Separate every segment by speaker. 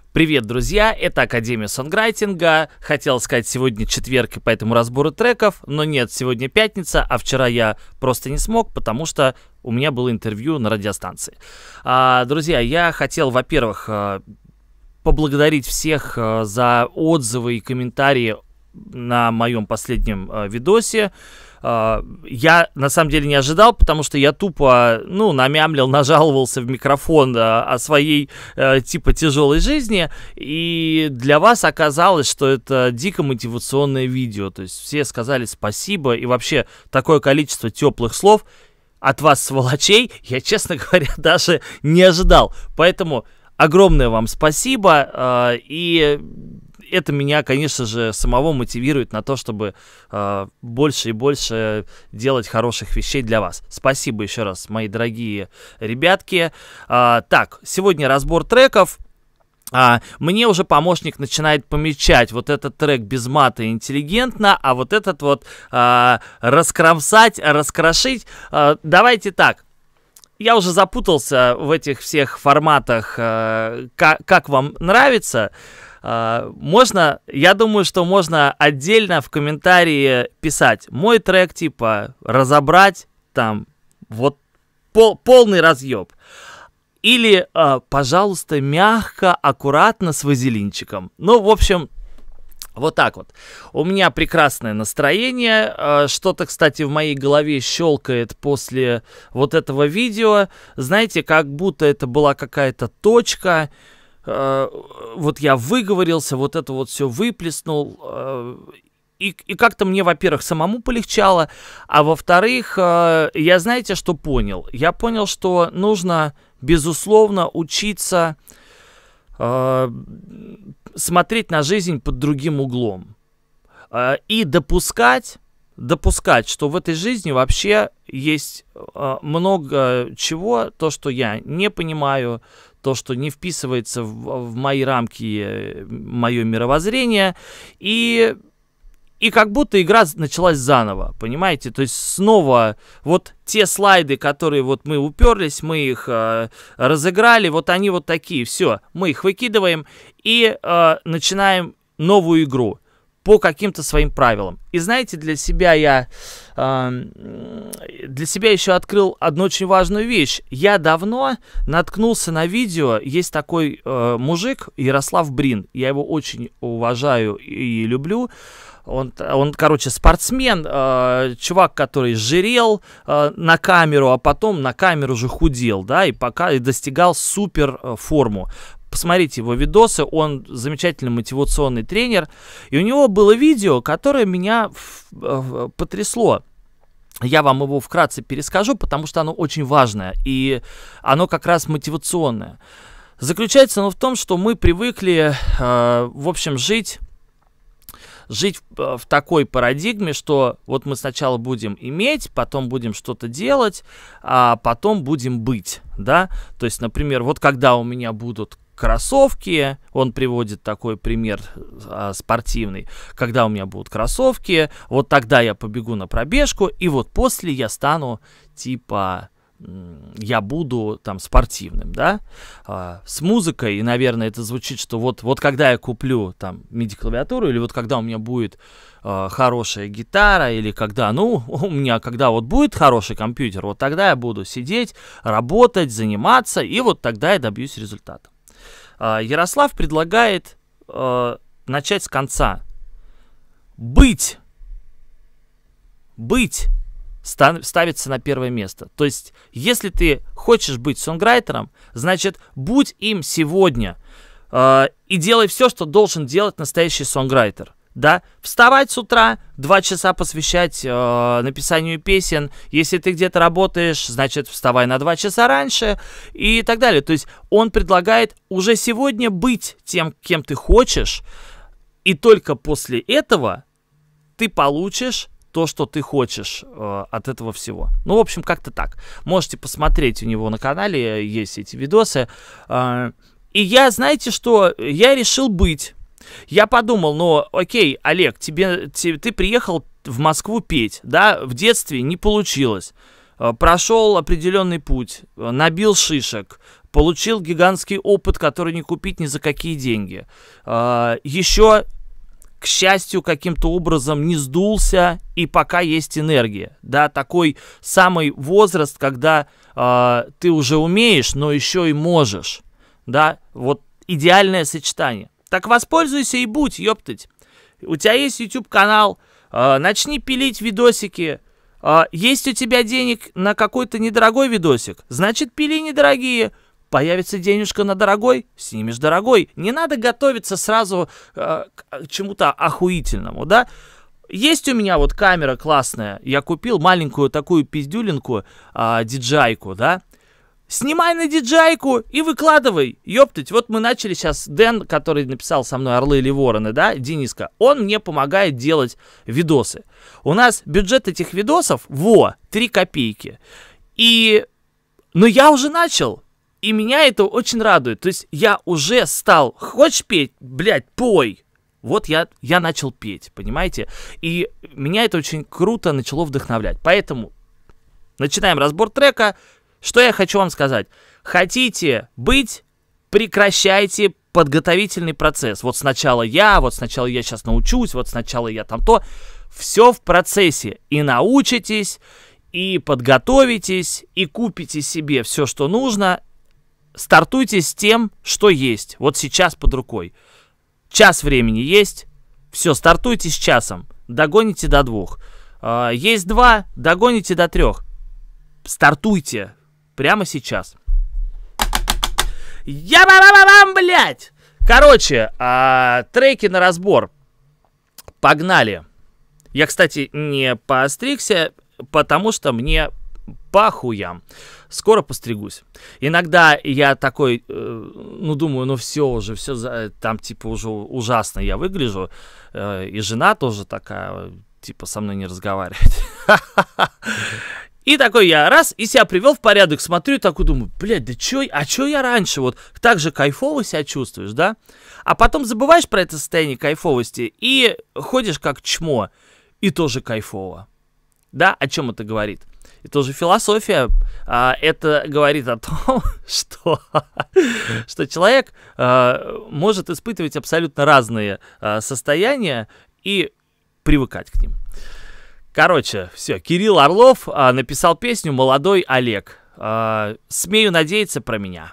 Speaker 1: Привет, друзья! Это Академия сонграйтинга. Хотел сказать, сегодня четверг и поэтому разборы треков, но нет, сегодня пятница, а вчера я просто не смог, потому что у меня было интервью на радиостанции. Друзья, я хотел, во-первых, поблагодарить всех за отзывы и комментарии на моем последнем видосе. Я на самом деле не ожидал, потому что я тупо, намямлил, нажаловался в микрофон о своей, типа, тяжелой жизни, и для вас оказалось, что это дико мотивационное видео, то есть все сказали спасибо, и вообще такое количество теплых слов от вас, сволочей, я, честно говоря, даже не ожидал, поэтому огромное вам спасибо, и это меня, конечно же, самого мотивирует на то, чтобы больше и больше делать хороших вещей для вас. Спасибо еще раз, мои дорогие ребятки. Так, сегодня разбор треков. Мне уже помощник начинает помечать вот этот трек без мата и интеллигентно, а вот этот вот раскромсать, раскрошить. Давайте так. Я уже запутался в этих всех форматах, как вам нравится. Можно, я думаю, что можно отдельно в комментарии писать мой трек, типа, разобрать, там, вот, полный разъеб. Или, пожалуйста, мягко, аккуратно, с вазелинчиком. Ну, в общем, вот так вот. У меня прекрасное настроение. Что-то, кстати, в моей голове щелкает после вот этого видео. Знаете, как будто это была какая-то точка. Вот я выговорился, вот это вот все выплеснул, и как-то мне, во-первых, самому полегчало, а во-вторых, я, знаете, что понял? Я понял, что нужно, безусловно, учиться смотреть на жизнь под другим углом и допускать, что в этой жизни вообще есть много чего, то, что я не понимаю, то, что не вписывается в мои рамки, мое мировоззрение, и как будто игра началась заново, понимаете? То есть снова вот те слайды, которые вот мы уперлись, мы их разыграли, вот они вот такие, все, мы их выкидываем и начинаем новую игру по каким-то своим правилам. И знаете, для себя я еще открыл одну очень важную вещь. Я давно наткнулся на видео, есть такой мужик, Ярослав Брин, я его очень уважаю и люблю. Он, короче, спортсмен, чувак, который жирел на камеру, а потом на камеру же худел, да, и пока достигал супер форму. Посмотрите его видосы, он замечательный мотивационный тренер, и у него было видео, которое меня потрясло. Я вам его вкратце перескажу, потому что оно очень важное, и оно как раз мотивационное. Заключается оно в том, что мы привыкли, в общем, жить в такой парадигме, что вот мы сначала будем иметь, потом будем что-то делать, а потом будем быть, да. То есть, например, вот когда у меня будут кроссовки, он приводит такой пример спортивный, когда у меня будут кроссовки, вот тогда я побегу на пробежку, и вот после я стану, типа, я буду там спортивным, да, с музыкой, и, наверное, это звучит, что вот когда я куплю там MIDI-клавиатуру, или вот когда у меня будет хорошая гитара, или когда, у меня, когда вот будет хороший компьютер, вот тогда я буду сидеть, работать, заниматься, и вот тогда я добьюсь результата. Ярослав предлагает начать с конца. Быть ставится на первое место. То есть, если ты хочешь быть сонграйтером, значит, будь им сегодня. И делай все, что должен делать настоящий сонграйтер. Да? Вставать с утра, 2 часа посвящать написанию песен. Если ты где-то работаешь, значит, вставай на 2 часа раньше и так далее. То есть, он предлагает уже сегодня быть тем, кем ты хочешь, и только после этого ты получишь то, что ты хочешь от этого всего. Ну, в общем, как-то так. Можете посмотреть у него на канале, есть эти видосы. И я, знаете что, я решил быть. Я подумал, окей, Олег, ты приехал в Москву петь, да, в детстве не получилось. Прошел определенный путь, набил шишек, получил гигантский опыт, который не купить ни за какие деньги. Еще, к счастью, каким-то образом не сдулся, и пока есть энергия. Да, такой самый возраст, когда ты уже умеешь, но еще и можешь. Да, вот идеальное сочетание. Так воспользуйся и будь, ёптать. У тебя есть YouTube-канал, начни пилить видосики. Есть у тебя денег на какой-то недорогой видосик, значит, пили недорогие. Появится денежка на дорогой, снимешь дорогой. Не надо готовиться сразу к чему-то охуительному, да? Есть у меня вот камера классная, я купил маленькую такую пиздюлинку, DJI-ку, да? Снимай на DJI-ку и выкладывай, ёптать. Вот мы начали сейчас, Дэн, который написал со мной «Орлы или вороны», да, Дениска, он мне помогает делать видосы. У нас бюджет этих видосов, 3 копейки. Но я уже начал, и меня это очень радует. То есть я уже стал, хочешь петь, блядь, пой. Вот я начал петь, понимаете? И меня это очень круто начало вдохновлять. Поэтому начинаем разбор трека. Что я хочу вам сказать? Хотите быть, прекращайте подготовительный процесс. Вот сначала я сейчас научусь, вот сначала я там то. Все в процессе. И научитесь, и подготовитесь, и купите себе все, что нужно. Стартуйте с тем, что есть. Вот сейчас под рукой. Час времени есть. Все, стартуйте с часом. Догоните до 2. Есть 2, догоните до 3. Стартуйте. Прямо сейчас. Я-ба-ба-ба-бам, блядь! Короче, треки на разбор. Погнали. Я, кстати, не поостригся, потому что мне похуям. Скоро постригусь. Иногда я такой, думаю, все уже, там типа уже ужасно я выгляжу. И жена тоже такая, типа со мной не разговаривает. И такой я раз, и себя привел в порядок, смотрю и такой думаю, блядь, да чё я раньше вот так же кайфово себя чувствуешь, да? А потом забываешь про это состояние кайфовости и ходишь как чмо, и тоже кайфово. Да, о чем это говорит? Это уже философия, это говорит о том, что человек может испытывать абсолютно разные состояния и привыкать к ним. Короче, все, Кирилл Орлов написал песню «Молодой Олег». Смею надеяться про меня.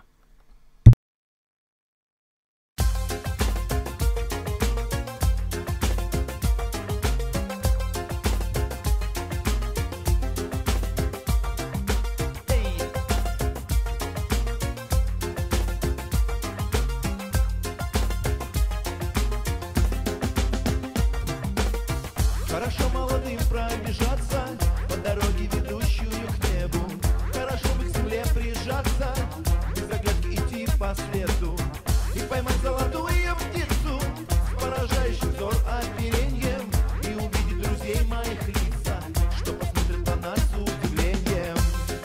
Speaker 2: Хорошо молодым пробежаться по дороге, ведущую к небу. Хорошо бы к земле прижаться, без оглядки идти по следу и поймать золотую птицу, поражающий взор опереньем, и увидеть друзей моих лица, что посмотрят на нас с удивлением.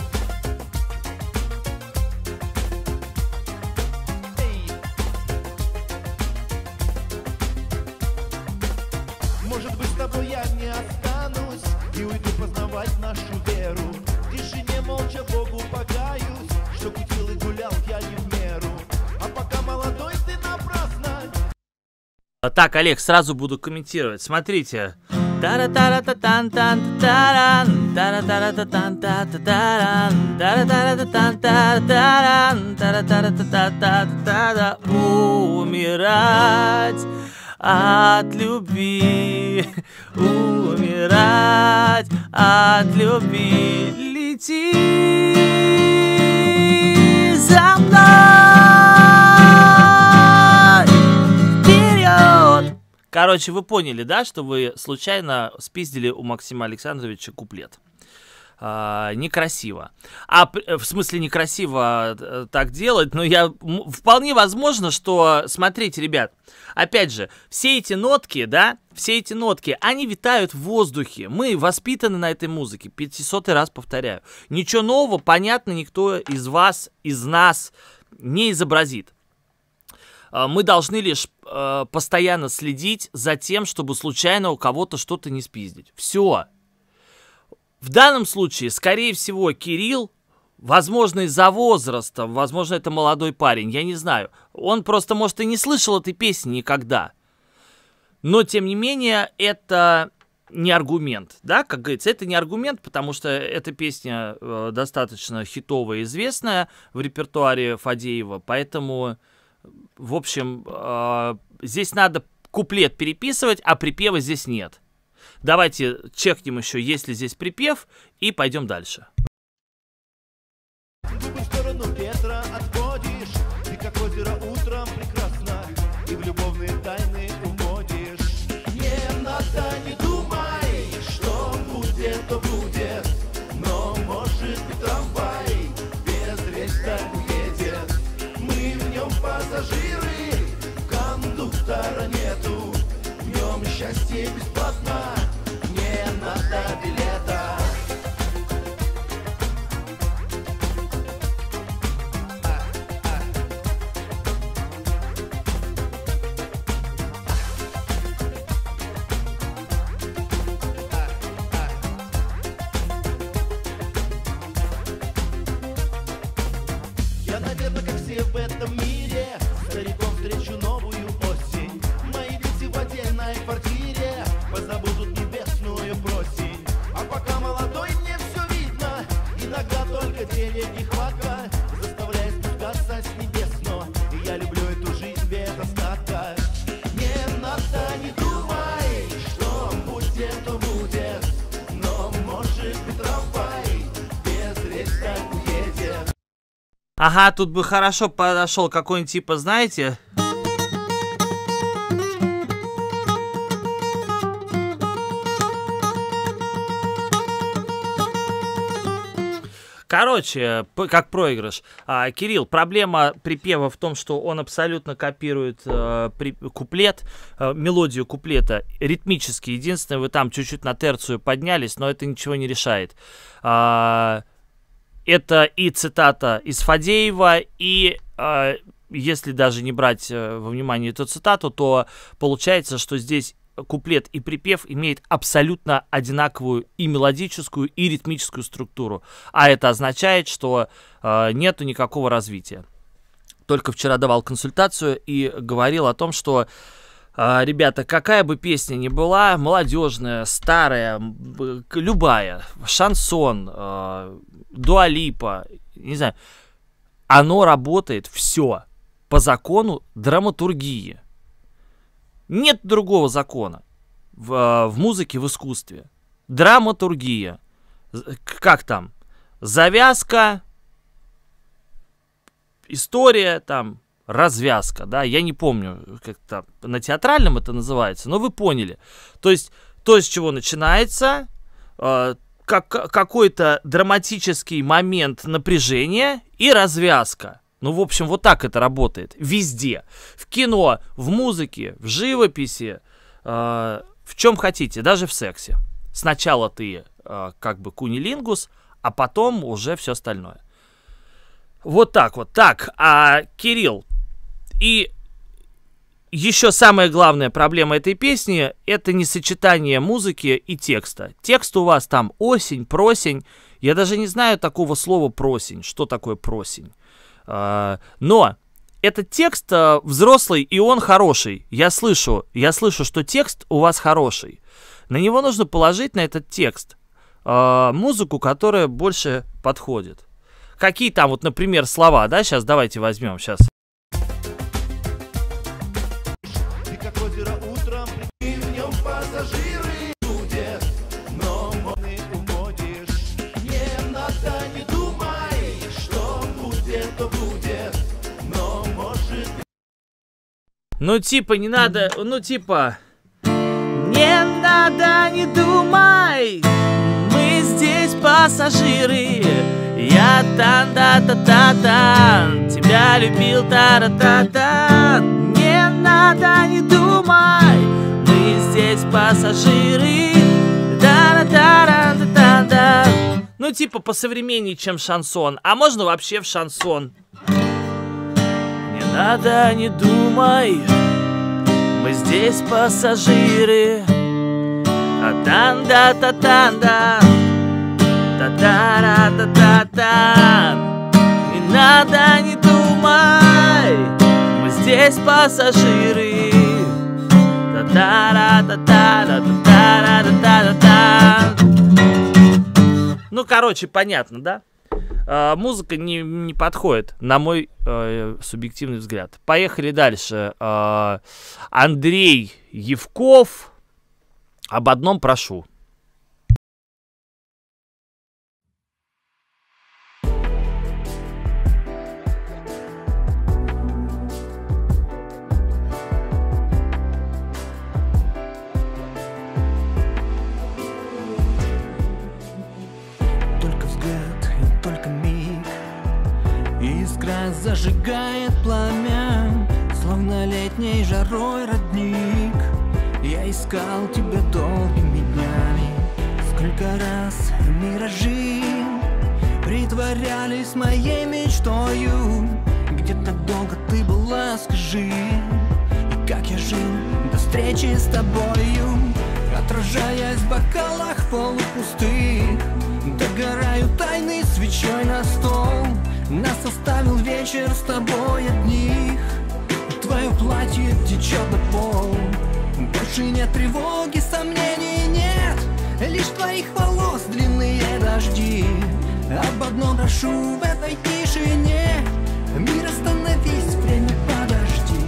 Speaker 2: Может быть, с тобой я не останусь и уйду познавать нашу веру. В тишине молча Богу покаюсь, что кутил и гулял я не в меру. А пока молодой ты напрасно.
Speaker 1: Так, Олег, сразу буду комментировать. Смотрите. Умирать от любви, умирать от любви, лети за мной вперед. Короче, вы поняли, да, что вы случайно спиздили у Максима Александровича куплет. Некрасиво. В смысле некрасиво так делать, но вполне возможно, что, смотрите, ребят, опять же, все эти нотки, да, они витают в воздухе. Мы воспитаны на этой музыке, 500-й раз повторяю. Ничего нового, понятно, никто из вас, из нас не изобразит. Мы должны лишь постоянно следить за тем, чтобы случайно у кого-то что-то не спиздить. Все. В данном случае, скорее всего, Кирилл Возможно, из-за возраста, возможно, это молодой парень, я не знаю. Он просто, может, и не слышал этой песни никогда. Но, тем не менее, это не аргумент, да, как говорится, это не аргумент, потому что эта песня достаточно хитовая и известная в репертуаре Фадеева, поэтому, в общем, здесь надо куплет переписывать, а припева здесь нет. Давайте чекнем еще, есть ли здесь припев, и пойдем дальше.
Speaker 2: В сторону ветра отводишь, ты как озеро утром прекрасно, и в любовные тайны уходишь. Не надо, не думай, что будет, то будет, но может и трамвай без рельса уедет. Мы в нем пассажиры, кондуктора нету, в нем счастье бесплатно, не надо билета. Я, наверное, как все в этом мире, стариком встречу новую осень. Мои дети в отдельной квартире позабудут небесную просень. А пока молодой, мне все видно, иногда только денег нехватка заставляет спускаться с небес, но я люблю эту жизнь без остатка. Не надо, не думай, что будет, то будет, но может быть трамвай без рельса уедет.
Speaker 1: Ага, тут бы хорошо подошел какой-нибудь типа, знаете... Короче, как проигрыш. Кирилл, проблема припева в том, что он абсолютно копирует куплет, мелодию куплета ритмически. Единственное, вы там чуть-чуть на терцию поднялись, но это ничего не решает. Это и цитата из Фадеева, и если даже не брать во внимание эту цитату, то получается, что здесь куплет и припев имеют абсолютно одинаковую и мелодическую, и ритмическую структуру. А это означает, что нету никакого развития. Только вчера давал консультацию и говорил о том, что, ребята, какая бы песня ни была, молодежная, старая, любая, шансон, Дуа Липа, не знаю, оно работает все по закону драматургии. Нет другого закона в музыке, в искусстве. Драматургия. Как там? Завязка, история, там, развязка, да, я не помню, как-то на театральном это называется, но вы поняли. То есть, то, с чего начинается, какой-то драматический момент напряжения и развязка. Ну, в общем, вот так это работает. Везде. В кино, в музыке, в живописи, в чем хотите, даже в сексе. Сначала ты как бы кунилингус, а потом уже все остальное. Вот так вот. Так, Кирилл, и еще самая главная проблема этой песни — это несочетание музыки и текста. Текст у вас там осень, просень. Я даже не знаю такого слова просень. Что такое просень? Но этот текст взрослый, и он хороший. Я слышу, что текст у вас хороший. На него нужно положить, на этот текст, музыку, которая больше подходит. Какие там, вот, например, слова, да? Сейчас давайте возьмем, сейчас.
Speaker 2: Ты как озеро утром, и в нем пассажиры будет, но мы уходишь. Не надо, не думай, что будет, то будет, но может...
Speaker 1: Ну, типа, не надо, ну, типа... Не надо, не думай, мы здесь пассажиры. Я тан-да-та-та-тан, тебя любил та-ра-та-тан. Не надо, не думай, мы здесь пассажиры. Та-ра-та-ра-та-та-тан. Ну, типа, посовременнее, чем шансон. А можно вообще в шансон. Не надо, не думай, мы здесь пассажиры. А тан-да-та-тан-да. Та-та-ра-та-та-та. Не надо, не думай, мы здесь пассажиры. Та-та-ра-та-та-та-та-та-та-та. Ну, короче, понятно, да? Музыка не подходит, на мой субъективный взгляд. Поехали дальше. Андрей Евков. Об одном прошу.
Speaker 2: Зажигает пламя, словно летней жарой родник. Я искал тебя долгими днями. Сколько раз миражи притворялись моей мечтою. Где так долго ты была, скажи. И как я жил до встречи с тобою, отражаясь в бокалах полупустых. Догораю тайной свечой на стол. Нас оставил вечер с тобой одних. Твое платье течет до пол. Больше нет тревоги, сомнений нет. Лишь твоих волос длинные дожди. Об одном прошу в этой тишине. Мир, остановись, время, подожди.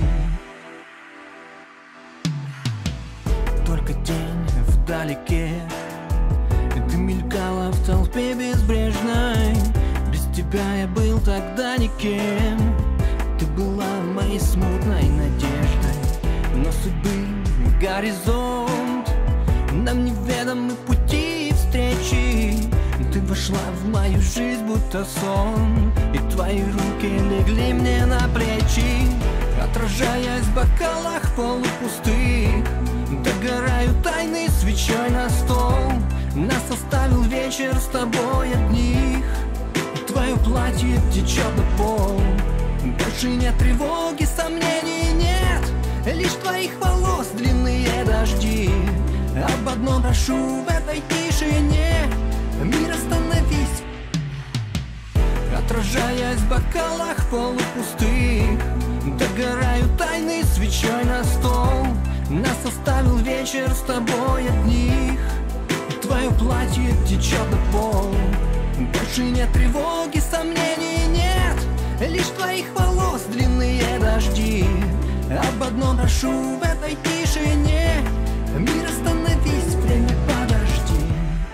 Speaker 2: Только тень вдалеке. Ты мелькала в толпе безбрежной. Тебя я был тогда никем. Ты была моей смутной надеждой. Но судьбы горизонт, нам неведомы пути и встречи. Ты вошла в мою жизнь, будто сон. И твои руки легли мне на плечи. Отражаясь в бокалах полупустых. Догораю тайной свечой на стол. Нас оставил вечер с тобой одних. Твое платье течет до пол. Больше нет тревоги, сомнений нет. Лишь твоих волос длинные дожди. Об одном прошу в этой тишине. Мир, остановись. Отражаясь в бокалах полупустых. Догораю тайной свечой на стол. Нас оставил вечер с тобой одних. Твое платье течет до пол. Больше нет тревоги, сомнений нет. Лишь твоих волос длинные дожди. Об одном прошу в этой тишине. Мир, остановись, время, подожди.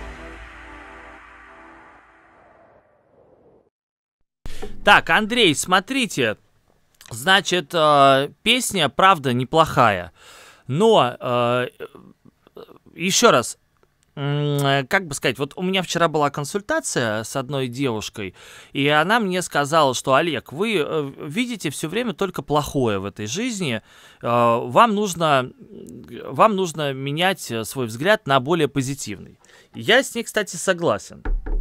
Speaker 1: Так, Андрей, смотрите. Значит, песня, правда, неплохая. Но, еще раз, как бы сказать, вот у меня вчера была консультация с одной девушкой, и она мне сказала, что: Олег, вы видите все время только плохое в этой жизни, вам нужно менять свой взгляд на более позитивный. Я с ней, кстати, согласен.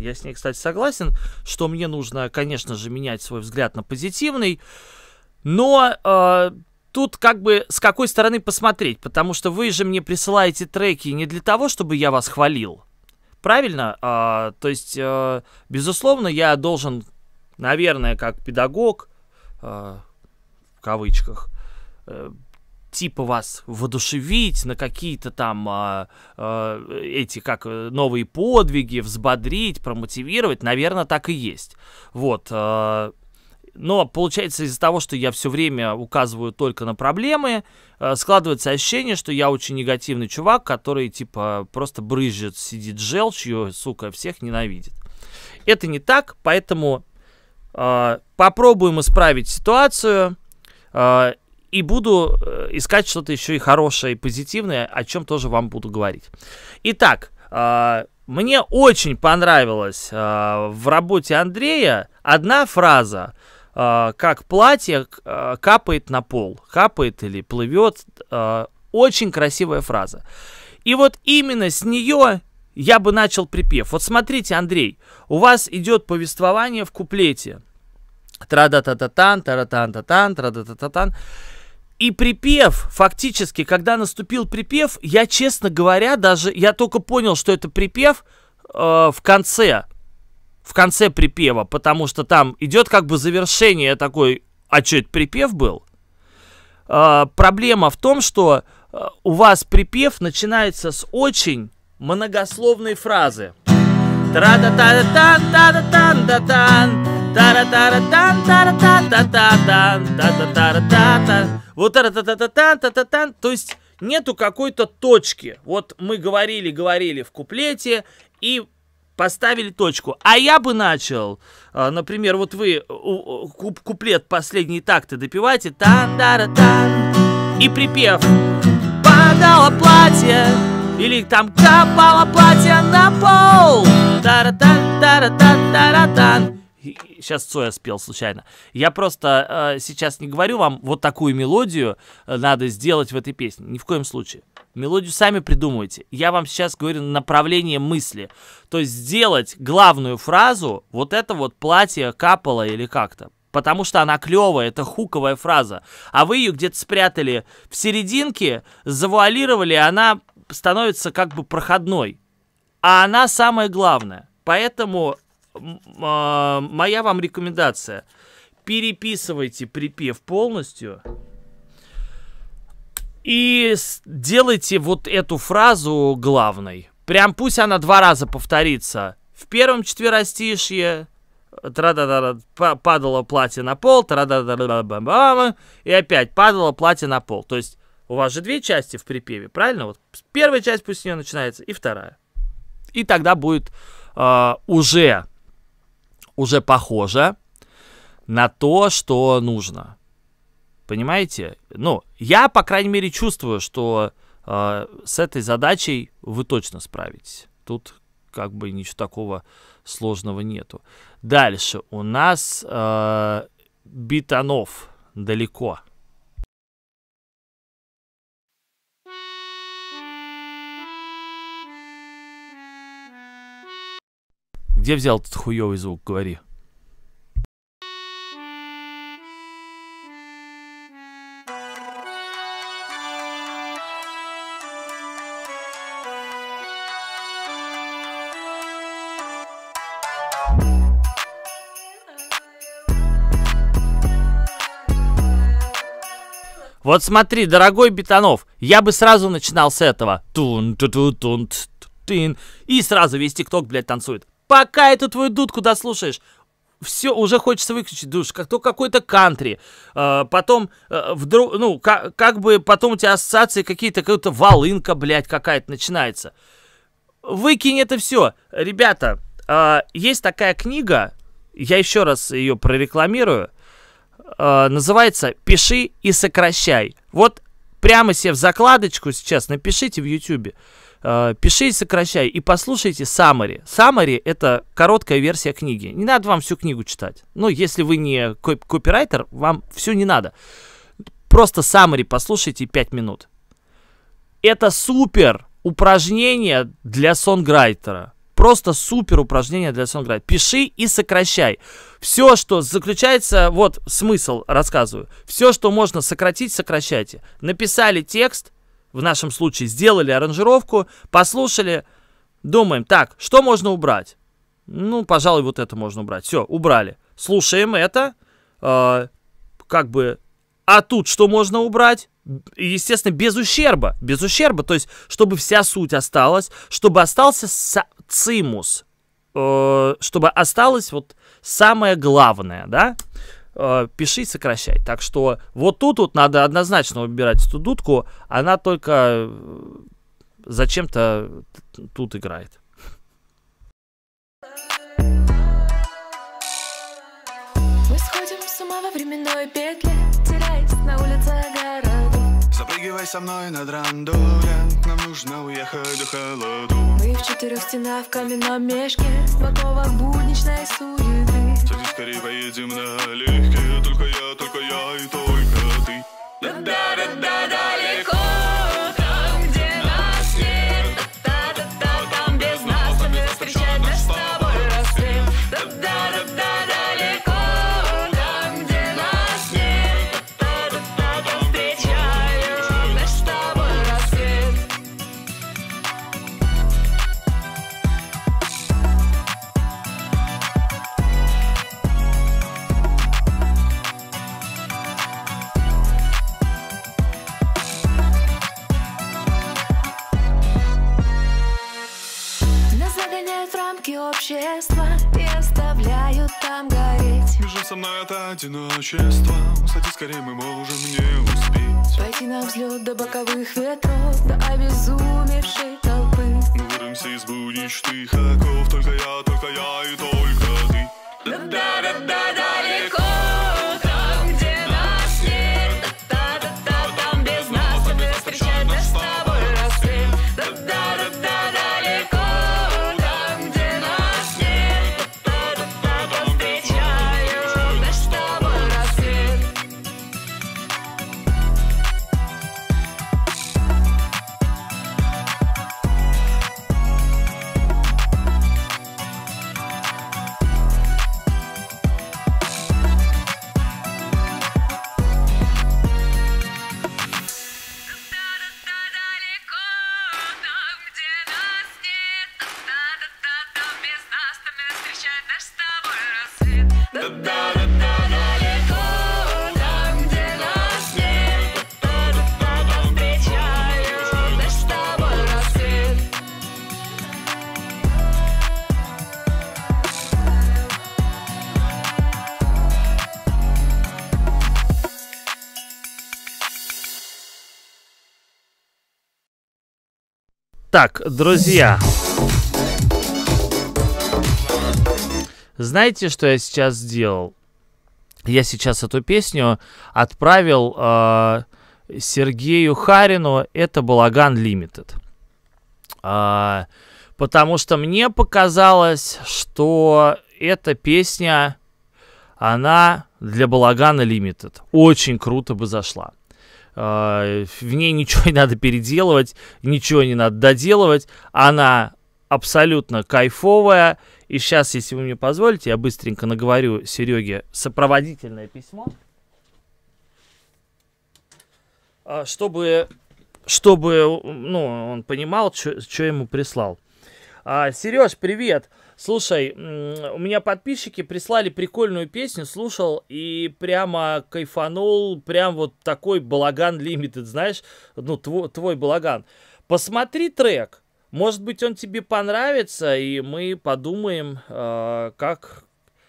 Speaker 1: Что мне нужно, конечно же, менять свой взгляд на позитивный, но тут как бы с какой стороны посмотреть, потому что вы же мне присылаете треки не для того, чтобы я вас хвалил, правильно? То есть, безусловно, я должен, наверное, как педагог, в кавычках, типа вас воодушевить на какие-то там эти как новые подвиги, взбодрить, промотивировать, наверное, так и есть. Вот. Но получается, из-за того, что я все время указываю только на проблемы, складывается ощущение, что я очень негативный чувак, который типа просто брызжет, сидит желчью, сука, всех ненавидит. Это не так, поэтому попробуем исправить ситуацию и буду искать что-то еще и хорошее, и позитивное, о чем тоже вам буду говорить. Итак, мне очень понравилась в работе Андрея одна фраза. Как платье капает на пол, капает или плывет, очень красивая фраза. И вот именно с нее я бы начал припев. Вот смотрите, Андрей, у вас идет повествование в куплете. Тра-да-та-та-тан, тара-тан-та-тан, тра-да-та-та-тан. И припев, фактически, когда наступил припев, я, честно говоря, даже, я только понял, что это припев в конце. в конце припева, потому что там идет как бы завершение такой, а что это припев был? Проблема в том, что у вас припев начинается с очень многословной фразы. Вот то есть нету какой-то точки. Вот мы говорили в куплете и поставили точку. А я бы начал, например, вот вы куплет последние такты допиваете, и припев падало платье, или там капало платье на пол. Сейчас Цоя спел случайно. Я просто сейчас не говорю вам, вот такую мелодию надо сделать в этой песне. Ни в коем случае. Мелодию сами придумывайте. Я вам сейчас говорю направление мысли. То есть сделать главную фразу, вот это вот платье капало или как-то. Потому что она клевая, это хуковая фраза. А вы ее где-то спрятали в серединке, завуалировали, она становится как бы проходной. А она самая главная. Поэтому моя вам рекомендация. Переписывайте припев полностью. И делайте вот эту фразу главной. Прям пусть она 2 раза повторится. В первом четверостишье падало платье на пол, и опять падало платье на пол. То есть у вас же 2 части в припеве, правильно? Вот первая часть пусть с нее начинается, и вторая. И тогда будет уже похоже на то, что нужно. Понимаете? Ну, я, по крайней мере, чувствую, что с этой задачей вы точно справитесь. Тут как бы ничего такого сложного нету. Дальше у нас Битанов далеко. Где взял этот хуёвый звук, говори. Вот смотри, дорогой Битанов, я бы сразу начинал с этого. И сразу весь ТикТок, блядь, танцует. Пока эту твою дудку дослушаешь, все, уже хочется выключить душ, как то какой-то кантри. Потом, вдруг, ну, как бы потом у тебя ассоциации какие-то, какая-то волынка, блядь, какая-то начинается. Выкинь это все. Ребята, есть такая книга, я еще раз ее прорекламирую. Называется «Пиши и сокращай». Вот прямо себе в закладочку сейчас напишите в YouTube «Пиши и сокращай» и послушайте summary. Summary — это короткая версия книги. Не надо вам всю книгу читать. Ну, если вы не копирайтер, вам все не надо. Просто summary послушайте 5 минут. Это супер упражнение для сонграйтера. Просто супер упражнение для сонграйтера. Пиши и сокращай. Все, что заключается, вот смысл рассказываю. Все, что можно сократить, сокращайте. Написали текст, в нашем случае сделали аранжировку, послушали, думаем, так, что можно убрать? Ну, пожалуй, вот это можно убрать. Все, убрали. Слушаем это, как бы, а тут что можно убрать? Естественно, без ущерба, то есть, чтобы вся суть осталась, чтобы остался цимус, чтобы осталось вот самое главное, да? Пиши и сокращай. Так что вот тут надо однозначно убирать эту дудку, она только зачем-то тут играет.
Speaker 3: Мы сходим с ума во временной петле, теряясь на улице города.
Speaker 4: Запрыгивай со мной на драндуле, нам нужно уехать до холоду.
Speaker 3: Мы в 4 стенах в каменном мешке, в оковах будничной суеты.
Speaker 4: Садись, скорее поедем налегке, только я и только ты.
Speaker 3: Да-да-да, далеко, там, где нас нет. Да-да-да, там без нас, там не встречать наш с тобой рассвет. Да-да-да, далеко, там, где нас нет. Да-да-да, там встречаю наш с тобой рассвет. общества и оставляют там гореть.
Speaker 4: Бежим со мной от одиночества, кстати, скорее мы можем не успеть.
Speaker 3: Пойти на взлет до боковых ветров, до обезумевшей толпы.
Speaker 4: Мы вырвемся из будничных оков, только я и только ты.
Speaker 3: Да-да-да, далеко, там, где нас нет. Да-да-да, там без нас будет встречать наш с тобой рассвет. Да-да-да, далеко, там, где нас нет. Да-да-да, там встречаю наш с тобой рассвет.
Speaker 1: Так, друзья, знаете, что я сейчас сделал? Я сейчас эту песню отправил Сергею Харину, это Балаган Limited. Потому что мне показалось, что эта песня, она для Балагана Limited очень круто бы зашла. В ней ничего не надо переделывать, ничего не надо доделывать. Она абсолютно кайфовая. И сейчас, если вы мне позволите, я быстренько наговорю Сереге сопроводительное письмо. Чтобы ну, он понимал, что ему прислал. Сереж, привет! Слушай, у меня подписчики прислали прикольную песню, слушал и прямо кайфанул, прям вот такой Балаган Limited, знаешь, ну, твой Балаган. Посмотри трек, может быть, он тебе понравится, и мы подумаем, как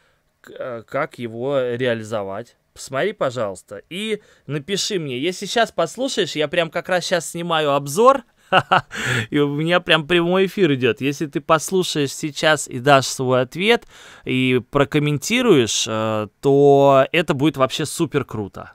Speaker 1: его реализовать. Посмотри, пожалуйста, и напиши мне. Если сейчас послушаешь, я прям как раз сейчас снимаю обзор, и у меня прям прямой эфир идет. Если ты послушаешь сейчас и дашь свой ответ, и прокомментируешь, то это будет вообще супер круто.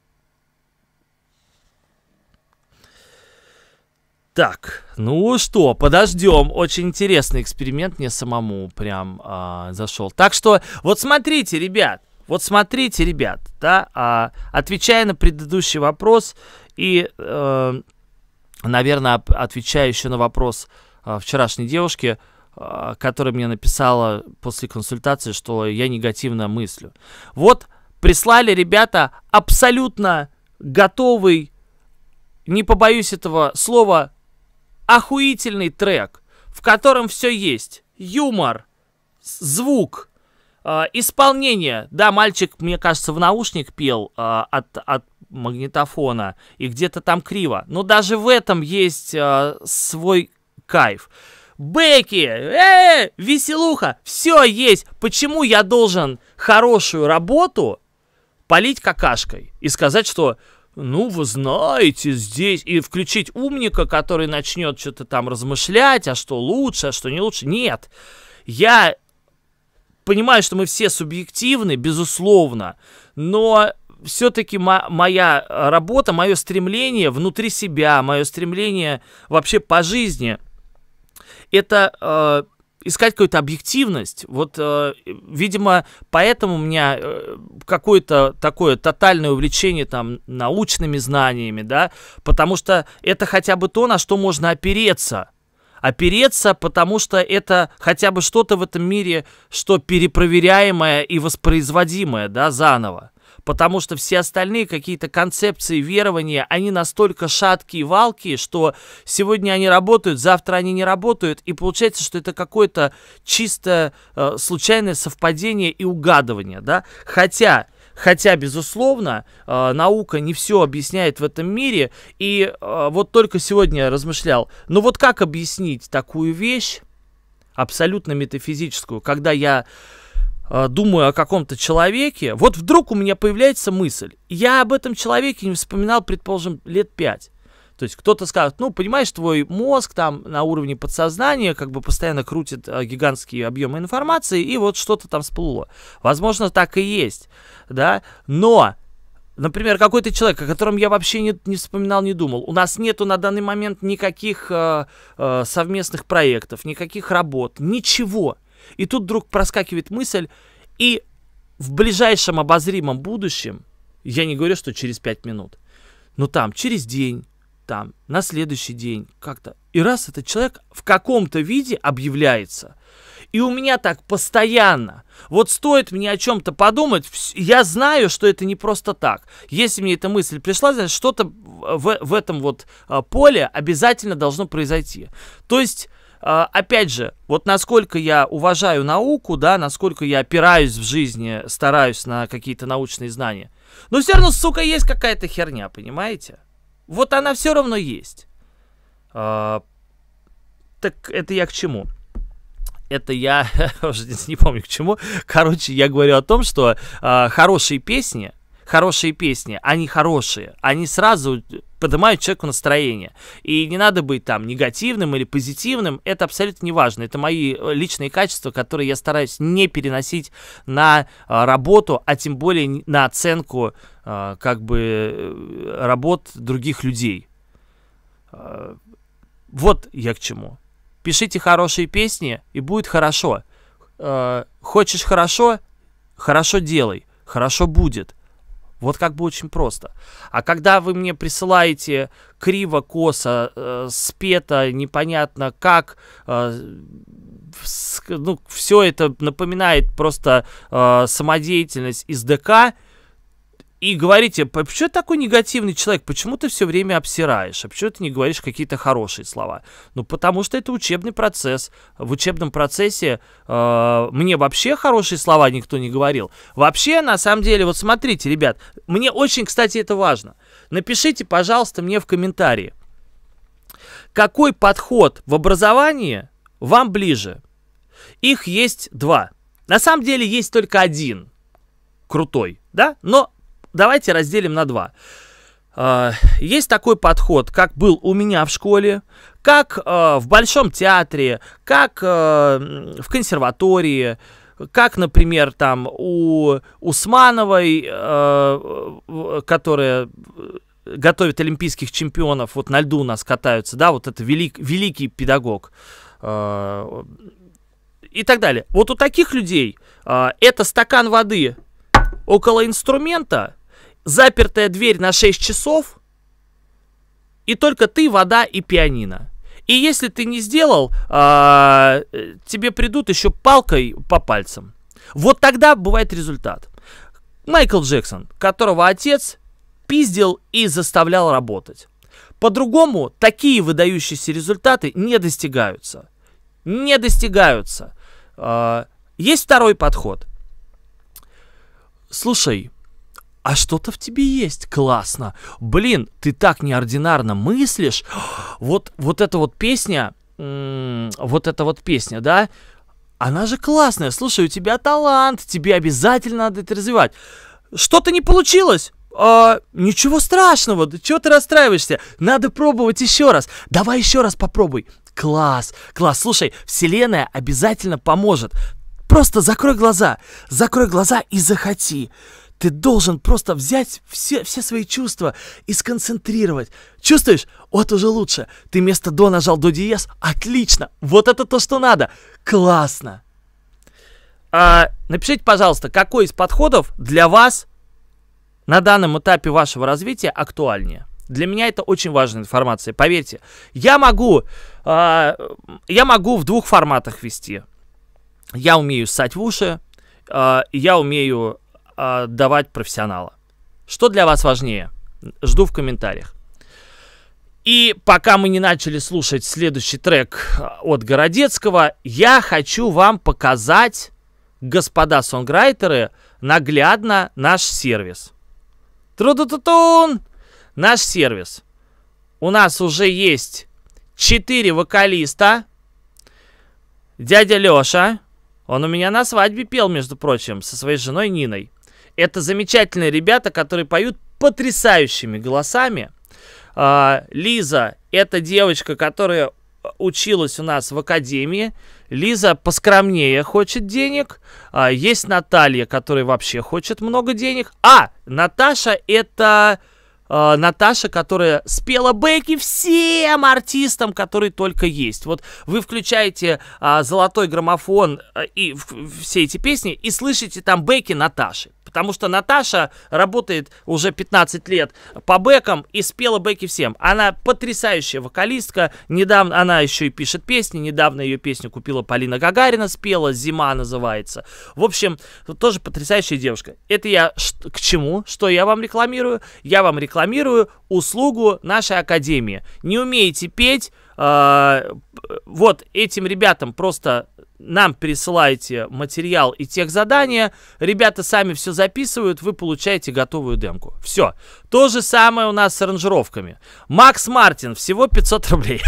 Speaker 1: Так, ну что, подождем. Очень интересный эксперимент, мне самому прям зашел. Так что, вот смотрите, ребят, да, отвечая на предыдущий вопрос и, наверное, отвечая еще на вопрос вчерашней девушки, которая мне написала после консультации, что я негативно мыслю. Вот, прислали ребята абсолютно готовый, не побоюсь этого слова, охуительный трек, в котором все есть. Юмор, звук, исполнение. Да, мальчик, мне кажется, в наушник пел от магнитофона, и где-то там криво. Но даже в этом есть свой кайф. Бэки, веселуха, все есть. Почему я должен хорошую работу полить какашкой и сказать, что, ну, вы знаете, здесь, и включить умника, который начнет что-то там размышлять, а что лучше, а что не лучше. Нет, я понимаю, что мы все субъективны, безусловно, но все-таки моя работа, мое стремление внутри себя, мое стремление вообще по жизни, это искать какую-то объективность. Вот, видимо, поэтому у меня какое-то такое тотальное увлечение там научными знаниями, да, потому что это хотя бы то, на что можно опереться. Опереться, потому что это хотя бы что-то в этом мире, что перепроверяемое и воспроизводимое, да, заново. Потому что все остальные какие-то концепции, верования, они настолько шаткие, валкие, что сегодня они работают, завтра они не работают, и получается, что это какое-то чисто случайное совпадение и угадывание, да. Хотя, безусловно, наука не все объясняет в этом мире, и вот только сегодня я размышлял, ну вот как объяснить такую вещь, абсолютно метафизическую, когда я думаю о каком-то человеке, вот вдруг у меня появляется мысль. Я об этом человеке не вспоминал, предположим, лет 5. То есть кто-то скажет, ну, понимаешь, твой мозг там на уровне подсознания как бы постоянно крутит гигантские объемы информации, и вот что-то там всплыло. Возможно, так и есть, да, но, например, какой-то человек, о котором я вообще не вспоминал, не думал, у нас нету на данный момент никаких совместных проектов, никаких работ, ничего. И тут вдруг проскакивает мысль, и в ближайшем обозримом будущем, я не говорю, что через 5 минут, но там через день, там на следующий день как-то. И раз этот человек в каком-то виде объявляется. И у меня так постоянно. Вот стоит мне о чем-то подумать, я знаю, что это не просто так. Если мне эта мысль пришла, значит, что-то в этом вот поле обязательно должно произойти. То есть, опять же, вот насколько я уважаю науку, да, насколько я опираюсь в жизни, стараюсь на какие-то научные знания, но все равно, сука, есть какая-то херня, понимаете? Вот она все равно есть. Так это я к чему? Это я уже не помню к чему. Короче, я говорю о том, что хорошие песни, они хорошие. Они сразу поднимают человеку настроение. И не надо быть там негативным или позитивным. Это абсолютно не важно. Это мои личные качества, которые я стараюсь не переносить на работу, а тем более на оценку как бы работ других людей. Вот я к чему. Пишите хорошие песни, и будет хорошо. Хочешь хорошо? Хорошо делай. Хорошо будет. Вот как бы очень просто. А когда вы мне присылаете криво, косо, спето, непонятно как, ну, все это напоминает просто самодеятельность из ДК, и говорите, почему ты такой негативный человек, почему ты все время обсираешь, а почему ты не говоришь какие-то хорошие слова? Ну, потому что это учебный процесс. В учебном процессе мне вообще хорошие слова никто не говорил. Вообще, на самом деле, вот смотрите, ребят, мне очень, кстати, это важно. Напишите, пожалуйста, мне в комментарии, какой подход в образовании вам ближе. Их есть 2. На самом деле, есть только один крутой, да, но давайте разделим на 2. Есть такой подход, как был у меня в школе, как в Большом театре, как в консерватории, как, например, там у Усмановой, которая готовит олимпийских чемпионов, вот на льду у нас катаются, да, вот это великий педагог и так далее. Вот у таких людей это стакан воды около инструмента, запертая дверь на 6 часов, и только ты, вода и пианино. И если ты не сделал, тебе придут еще палкой по пальцам. Вот тогда бывает результат. Майкл Джексон, которого отец пиздил и заставлял работать. По-другому такие выдающиеся результаты не достигаются. Не достигаются. Есть второй подход. Слушай, а что-то в тебе есть, классно. Блин, ты так неординарно мыслишь. Вот эта вот песня, да, она же классная. Слушай, у тебя талант, тебе обязательно надо это развивать. Что-то не получилось? Ничего страшного, да чего ты расстраиваешься? Надо пробовать еще раз. Давай еще раз попробуй. Класс, слушай, вселенная обязательно поможет. Просто закрой глаза и захоти. Ты должен просто взять все свои чувства и сконцентрировать. Чувствуешь? Вот уже лучше. Ты вместо до нажал до диез. Отлично. Вот это то, что надо. Классно. Напишите, пожалуйста, какой из подходов для вас на данном этапе вашего развития актуальнее. Для меня это очень важная информация. Поверьте, я могу в 2 форматах вести. Я умею ссать в уши, я умею давать профессионала. Что для вас важнее? Жду в комментариях. И пока мы не начали слушать следующий трек от Городецкого, я хочу вам показать, господа сонграйтеры, наглядно наш сервис. Тру-ду-ту-тун! Наш сервис. У нас уже есть 4 вокалиста. Дядя Лёша, он у меня на свадьбе пел, между прочим, со своей женой Ниной. Это замечательные ребята, которые поют потрясающими голосами. Лиза, это девочка, которая училась у нас в академии. Лиза поскромнее хочет денег. Есть Наталья, которая вообще хочет много денег. Наташа, это Наташа, которая спела бэки всем артистам, которые только есть. Вот вы включаете золотой граммофон и все эти песни и слышите там бэки Наташи. Потому что Наташа работает уже 15 лет по бэкам и спела бэки всем. Она потрясающая вокалистка. Недавно она еще и пишет песни. Недавно ее песню купила Полина Гагарина, спела, «Зима» называется. В общем, тоже потрясающая девушка. Это я к чему? Что я вам рекламирую? Я вам рекламирую услугу нашей академии. Не умеете петь? Вот этим ребятам просто... Нам присылаете материал и техзадания, ребята сами все записывают, вы получаете готовую демку. Все. То же самое у нас с аранжировками. Макс Мартин, всего 500 рублей.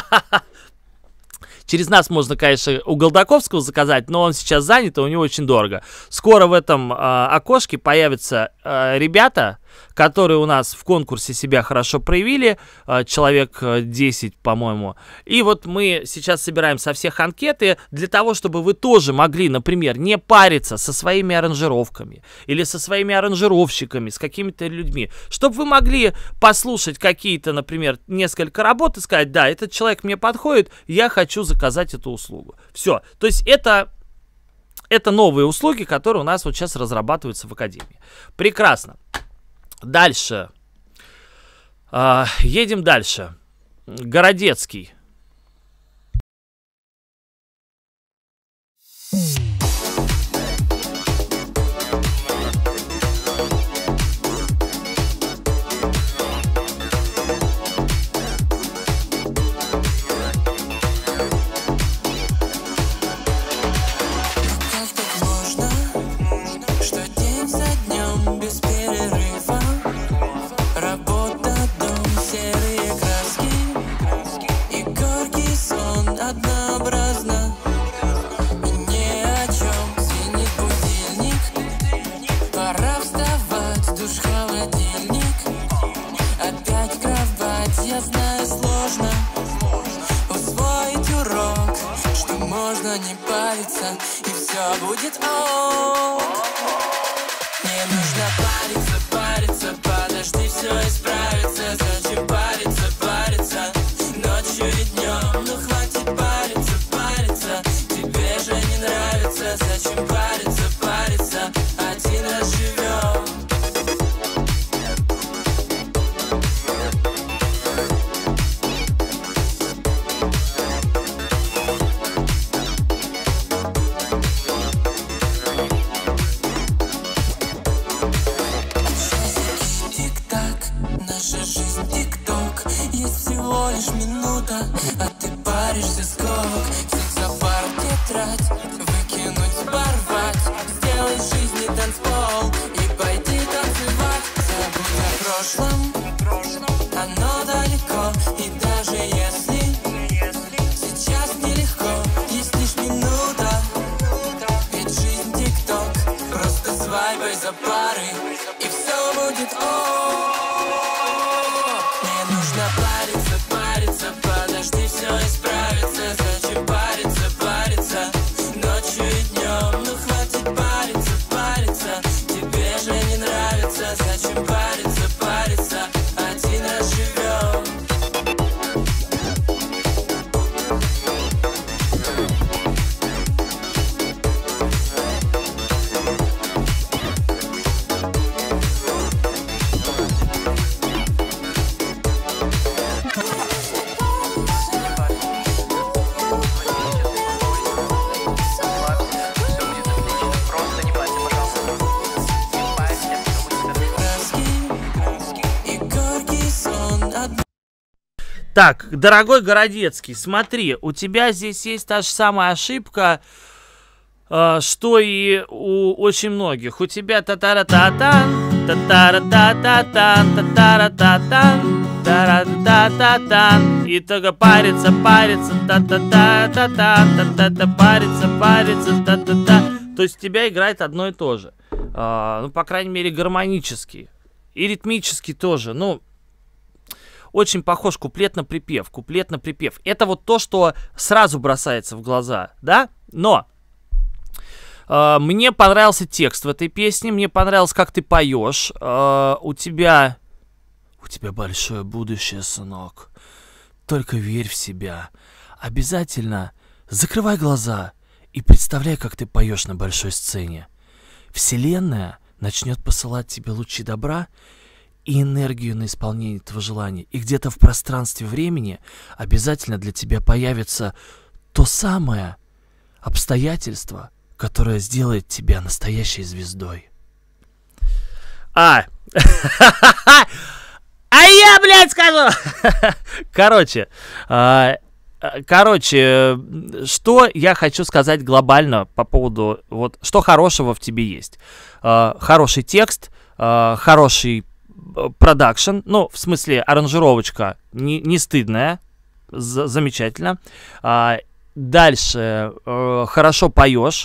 Speaker 1: Через нас можно, конечно, у Голдаковского заказать, но он сейчас занят, и у него очень дорого. Скоро в этом окошке появятся ребята, которые у нас в конкурсе себя хорошо проявили, человек 10, по-моему. И вот мы сейчас собираем со всех анкеты для того, чтобы вы тоже могли, например, не париться со своими аранжировками или со своими аранжировщиками, с какими-то людьми, чтобы вы могли послушать какие-то, например, несколько работ и сказать: да, этот человек мне подходит, я хочу заказать эту услугу. Все. То есть это новые услуги, которые у нас вот сейчас разрабатываются в академии. Прекрасно. Дальше. Едем дальше. Городецкий.
Speaker 5: Не париться, и все будет ок. Не нужно париться, подожди, все исправится. Зачем париться, ночью и днем. Ну хватит париться, тебе же не нравится. Зачем париться, один раз живем. Минута, а ты паришься скок. Всех за пару тетрадь, выкинуть, порвать. Сделай из жизни танцпол и пойди танцевать. Забудь о прошлом, оно далеко. И даже если сейчас нелегко, есть лишь минута. Ведь жизнь тик-ток, просто свайпай за пары, и все будет ок. Не нужно париться, подожди, все исправится. Зачем париться, ночью и днем. Ну хватит париться, тебе же не нравится. Зачем париться, один раз живем.
Speaker 1: Так, дорогой Городецкий, смотри, у тебя здесь есть та же самая ошибка, что и у очень многих. У тебя татара-та-тан, татара-та-та-тан, татара-та-тан, тара-та-та-тан. И только парится, парится, та-та-та-та-та-та-та-та, парится, парится, та-та-та. То есть у тебя играет одно и то же. Ну, по крайней мере, гармонически. И ритмически тоже. Ну, очень похож куплет на припев. Куплет на припев. Это вот то, что сразу бросается в глаза, да? Но мне понравился текст в этой песне. Мне понравилось, как ты поешь. У тебя большое будущее, сынок. Только верь в себя. Обязательно закрывай глаза и представляй, как ты поешь на большой сцене. Вселенная начнет посылать тебе лучи добра и энергию на исполнение этого желания. И где-то в пространстве времени обязательно для тебя появится то самое обстоятельство, которое сделает тебя настоящей звездой. А я, блядь, скажу! Короче, что я хочу сказать глобально по поводу, вот, что хорошего в тебе есть. Хороший текст, хороший продакшн, ну, в смысле, аранжировочка не стыдная, замечательно. Дальше, хорошо поешь.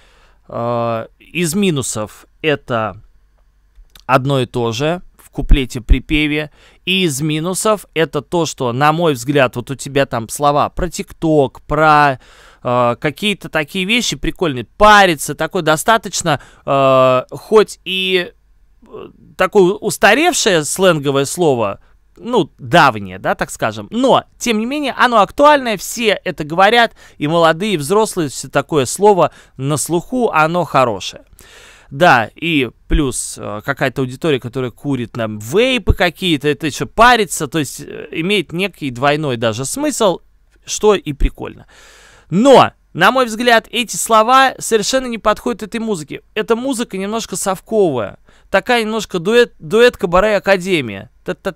Speaker 1: Из минусов это одно и то же в куплете-припеве. И из минусов это то, что, на мой взгляд, вот у тебя там слова про ТикТок, про какие-то такие вещи прикольные. Париться, такое достаточно, хоть и такое устаревшее сленговое слово, ну, давнее, да, так скажем, но, тем не менее, оно актуальное, все это говорят, и молодые, и взрослые, все такое слово на слуху, оно хорошее. Да, и плюс какая-то аудитория, которая курит там вейпы какие-то, это еще парится, то есть имеет некий двойной даже смысл, что и прикольно. Но, на мой взгляд, эти слова совершенно не подходят этой музыке. Эта музыка немножко совковая, такая немножко дуэт Кабаре Академия.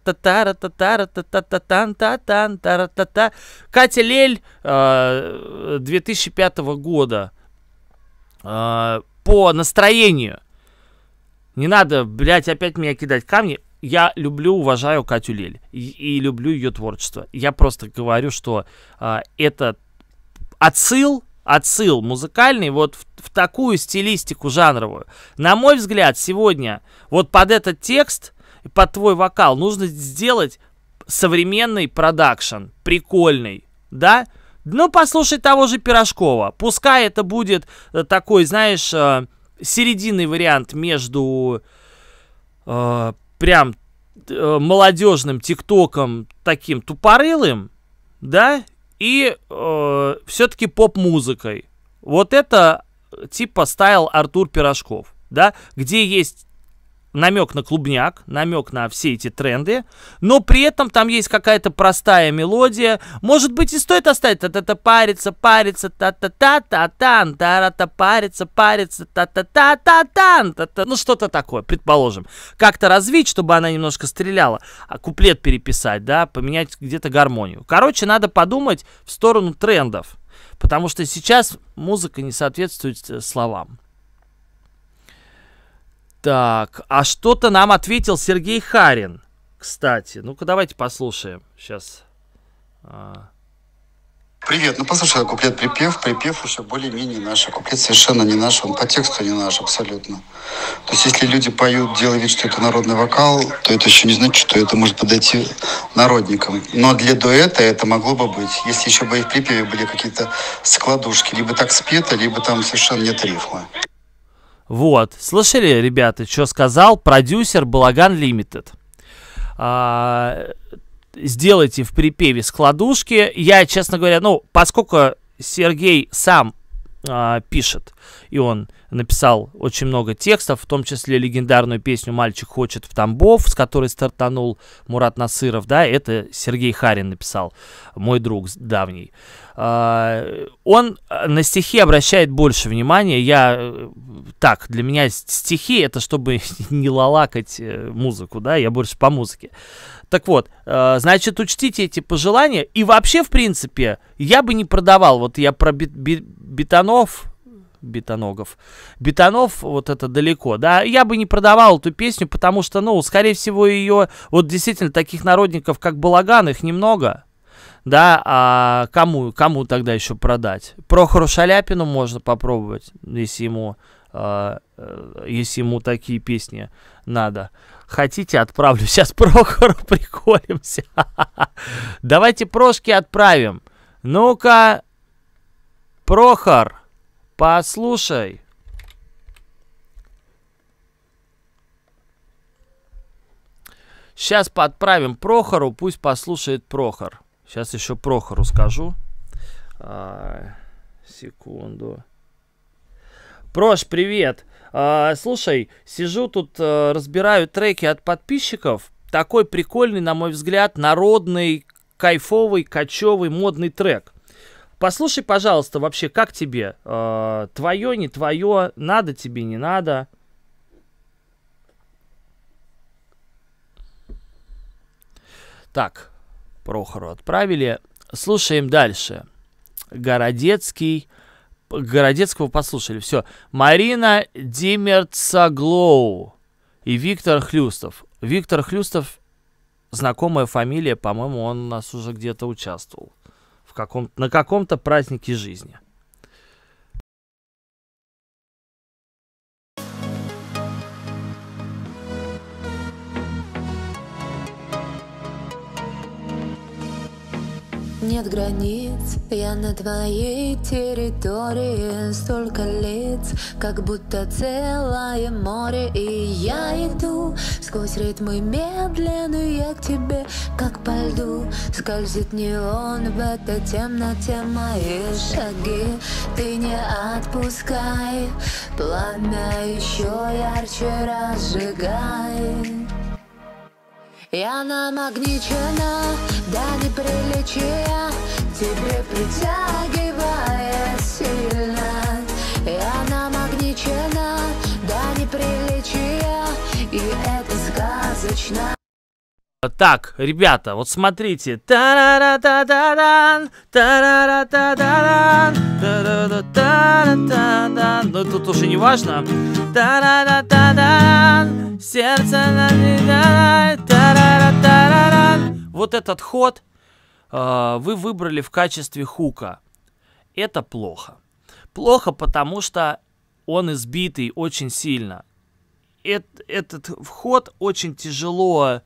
Speaker 1: Катя Лель 2005 года. По настроению. Не надо, блядь, опять меня кидать камни. Я люблю, уважаю Катю Лель. И люблю ее творчество. Я просто говорю, что это отсыл музыкальный вот в такую стилистику жанровую. На мой взгляд, сегодня вот под этот текст, под твой вокал нужно сделать современный продакшн. Прикольный, да? Ну, послушай того же Пирожкова. Пускай это будет такой, знаешь, серединный вариант между прям молодежным ТикТоком таким тупорылым, да, и все-таки поп-музыкой. Вот это типа стайл Артур Пирожков, да, где есть намек на клубняк, намек на все эти тренды, но при этом там есть какая-то простая мелодия. Может быть, и стоит оставить та-та-та, парится, парится, та-та-та-та-тан, та-та-та, парится, парится, та-та-та-та-тан, та-та. Ну, что-то такое, предположим. Как-то развить, чтобы она немножко стреляла, а куплет переписать, да, поменять где-то гармонию. Короче, надо подумать в сторону трендов, потому что сейчас музыка не соответствует словам. Так, а что-то нам ответил Сергей Харин, кстати. Ну-ка, давайте послушаем сейчас.
Speaker 6: Привет, ну послушай, куплет-припев, припев уже более-менее наш, а куплет совершенно не наш, он по тексту не наш абсолютно. То есть если люди поют, делая вид, что это народный вокал, то это еще не значит, что это может подойти народникам. Но для дуэта это могло бы быть, если еще бы и в припеве были какие-то складушки, либо так спето, либо там совершенно нет рифма.
Speaker 1: Вот, слышали, ребята, что сказал продюсер Балаган Лимитед? Сделайте в припеве складушки. Я, честно говоря, ну, поскольку Сергей сам пишет, и он написал очень много текстов, в том числе легендарную песню «Мальчик хочет в Тамбов», с которой стартанул Мурат Насыров, да, это Сергей Харин написал, мой друг давний. Он на стихи обращает больше внимания. Для меня стихи это чтобы не лалакать музыку, да, я больше по музыке. Так вот, значит, учтите эти пожелания. И вообще, в принципе, я бы не продавал. Вот я про Бетонов, вот это далеко, да, я бы не продавал эту песню, потому что, ну, скорее всего, ее, вот действительно, таких народников, как Балаган, их немного. Да, а кому тогда еще продать? Прохору Шаляпину можно попробовать, если ему такие песни надо. Хотите, отправлю сейчас Прохору, приколимся. Давайте Прошки отправим. Ну-ка, Прохор, послушай. Сейчас подправим Прохору, пусть послушает Прохор. Сейчас еще Прохору скажу. Секунду. Прош, привет. Слушай, сижу тут, разбираю треки от подписчиков. Такой прикольный, на мой взгляд, народный, кайфовый, качевый, модный трек. Послушай, пожалуйста, вообще, как тебе? Твое, не твое, надо тебе, не надо? Так, Прохору отправили. Слушаем дальше. Городецкого послушали. Все. Марина Димерцаглоу и Виктор Хлюстов. Виктор Хлюстов, знакомая фамилия, по-моему, он у нас уже где-то участвовал. На каком-то празднике жизни.
Speaker 7: Нет границ, я на твоей территории. Столько лиц, как будто целое море. И я иду сквозь ритмы медленные к тебе, как по льду. Скользит неон в этой темноте, мои шаги. Ты не отпускай, пламя еще ярче разжигай. Я намагничена до неприличия, тебе притягивая сильно. Я намагничена до неприличия, и это сказочно.
Speaker 1: Так, ребята, вот смотрите. Та-ра-ра-та-да-дан, та-ра-ра-та-да-дан, та-ра-ра-та-да-дан. Но тут уже не важно. Та-ра-ра-та-дан, сердце на та-ра-ра-та-ра-дан. Вот этот ход вы выбрали в качестве хука. Это плохо. Плохо, потому что он избитый очень сильно. Этот вход очень тяжело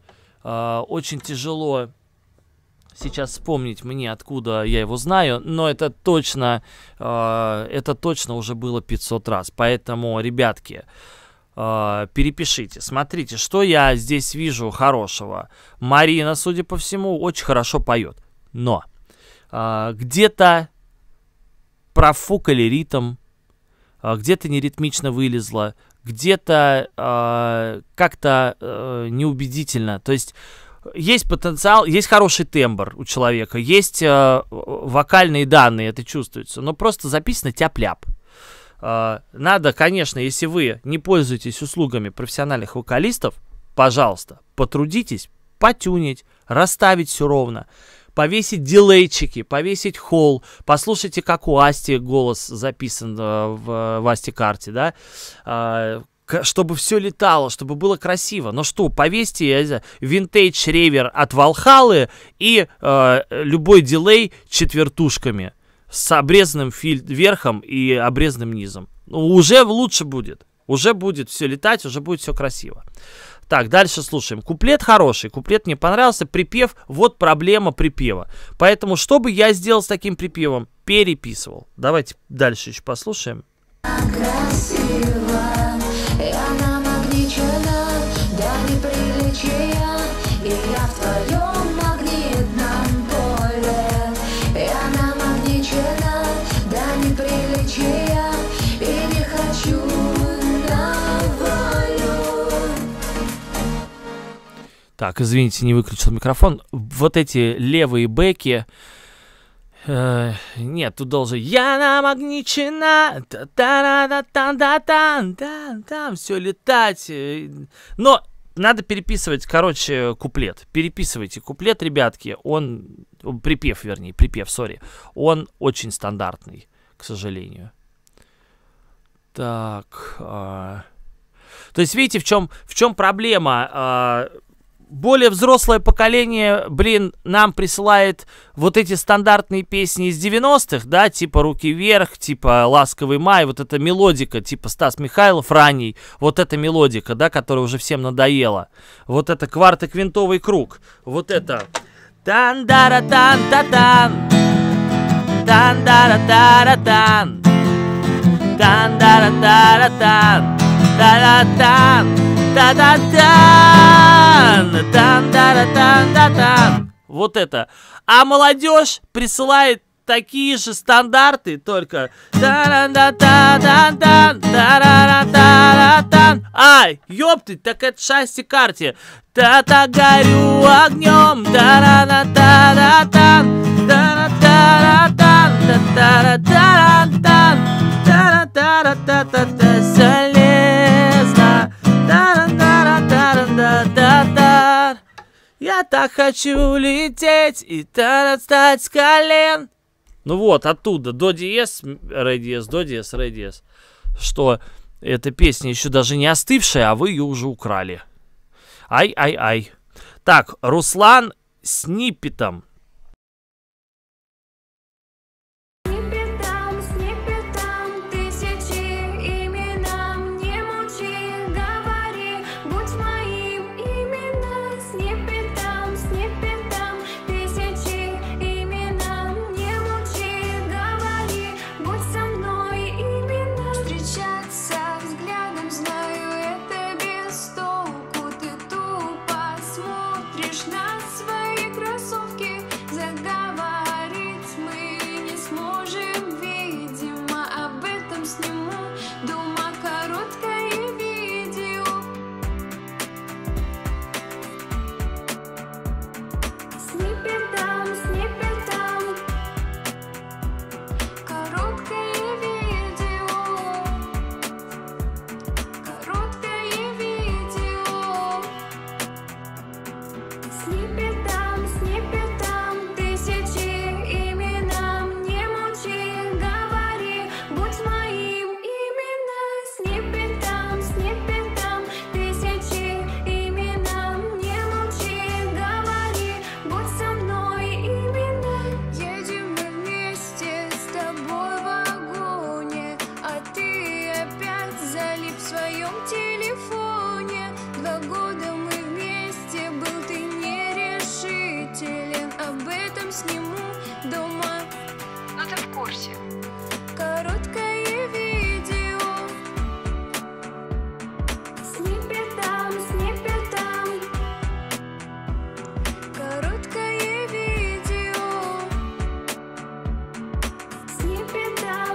Speaker 1: сейчас вспомнить мне, откуда я его знаю, но это точно уже было 500 раз. Поэтому, ребятки, перепишите, смотрите, что я здесь вижу хорошего. Марина, судя по всему, очень хорошо поет, но где-то профукали ритм, где-то неритмично вылезла, где-то как-то неубедительно. То есть есть потенциал, есть хороший тембр у человека, есть вокальные данные, это чувствуется, но просто записано тяп-ляп. Надо, конечно, если вы не пользуетесь услугами профессиональных вокалистов, пожалуйста, потрудитесь потюнить, расставить все ровно, повесить дилейчики, повесить холл, послушайте, как у Асти голос записан в Асти карте, да, чтобы все летало, чтобы было красиво. Но что, повесьте винтейдж ревер от Валхалы и любой дилей четвертушками с обрезанным верхом и обрезанным низом. Уже лучше будет. Уже будет все летать, уже будет все красиво. Так, дальше слушаем. Куплет хороший, куплет мне понравился, припев, вот проблема припева. Поэтому, что бы я сделал с таким припевом? Переписывал. Давайте дальше еще послушаем.
Speaker 7: Красиво, я намагничена до неприличия, и я в твоем магнитном поле. Я намагничена до неприличия, и не хочу на волю.
Speaker 1: Так, извините, не выключил микрофон. Вот эти левые бэки. Нет, тут должен я намагничена, там все летать. Но надо переписывать, короче, куплет. Переписывайте куплет, ребятки. Припев, сори. Он очень стандартный, к сожалению. Так. То есть, видите, в чем проблема? более взрослое поколение, блин, нам присылает вот эти стандартные песни из 90-х, да, типа «Руки вверх», типа «Ласковый май», вот эта мелодика, типа Стас Михайлов ранний, вот эта мелодика, да, которая уже всем надоела. Вот это квартоквинтовый круг, вот это. Тан-дара-тан-та-тан, тан-дара-тара-тан, тан-дара-тара-тан, та-да-тан. Та-да-дан! Тан-да-да-тан-да-тан! Вот это. А молодежь присылает такие же стандарты, только та-да-да-та-дан-дан, ай, ёпты, так это Шасси Карти. Та-та горю огнем, та-да-да-та-да-тан, та-да-да-да-тан, та-да-да-да-тан, та-да-да-да-та-та-та, залезна. Я так хочу лететь и стать с колен. Ну вот, оттуда, до диез, ре диез, до диез, ре диез. Что эта песня еще даже не остывшая, а вы ее уже украли. Ай-ай-ай. Так, Руслан с Ниппетом.
Speaker 7: Сниппетом, тысячи именам, не мучи, говори, будь моим именно. Сниппетом, тысячи именам, не мучи, говори, будь со мной именно. Встречаться взглядом, знаю, это без толку, ты тупо смотришь на свои кроссовки. Заговорить мы не сможем, видимо, об этом сниму дома короткое видео. Сниппетом, короткое видео. Короткое видео. Сниппетом, тысячи именам, не мучи, говори, будь моим именно. Сниппетом, тысячи именам, не мучи, говори, будь со мной именно. Едем мы вместе с тобой в вагоне, а ты опять залип в своем телефоне. 2 года мы вместе, был ты нерешителен, об этом сниму дома. Ну ты в курсе. Короткое видео. Сниппетом, короткое видео. Сниппетом,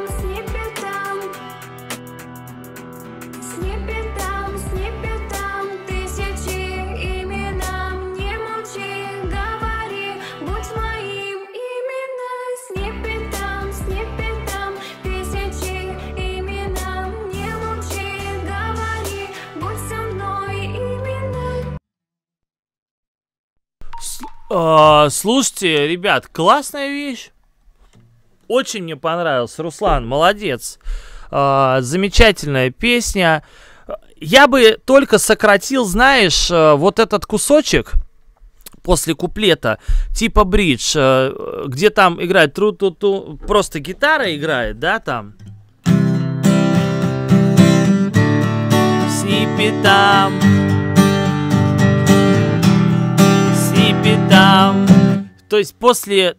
Speaker 7: тысячи именам, не мучи, говори, будь моим именно. Сниппетом, тысячи именам, не мучи, говори, будь со мной именно.
Speaker 1: Слушайте, ребят, классная вещь. Очень мне понравился. Руслан, молодец. Замечательная песня. Я бы только сократил, знаешь, вот этот кусочек после куплета, типа бридж, где там играет тру-ту-ту, просто гитара играет, да, там. Сниппетом. То есть после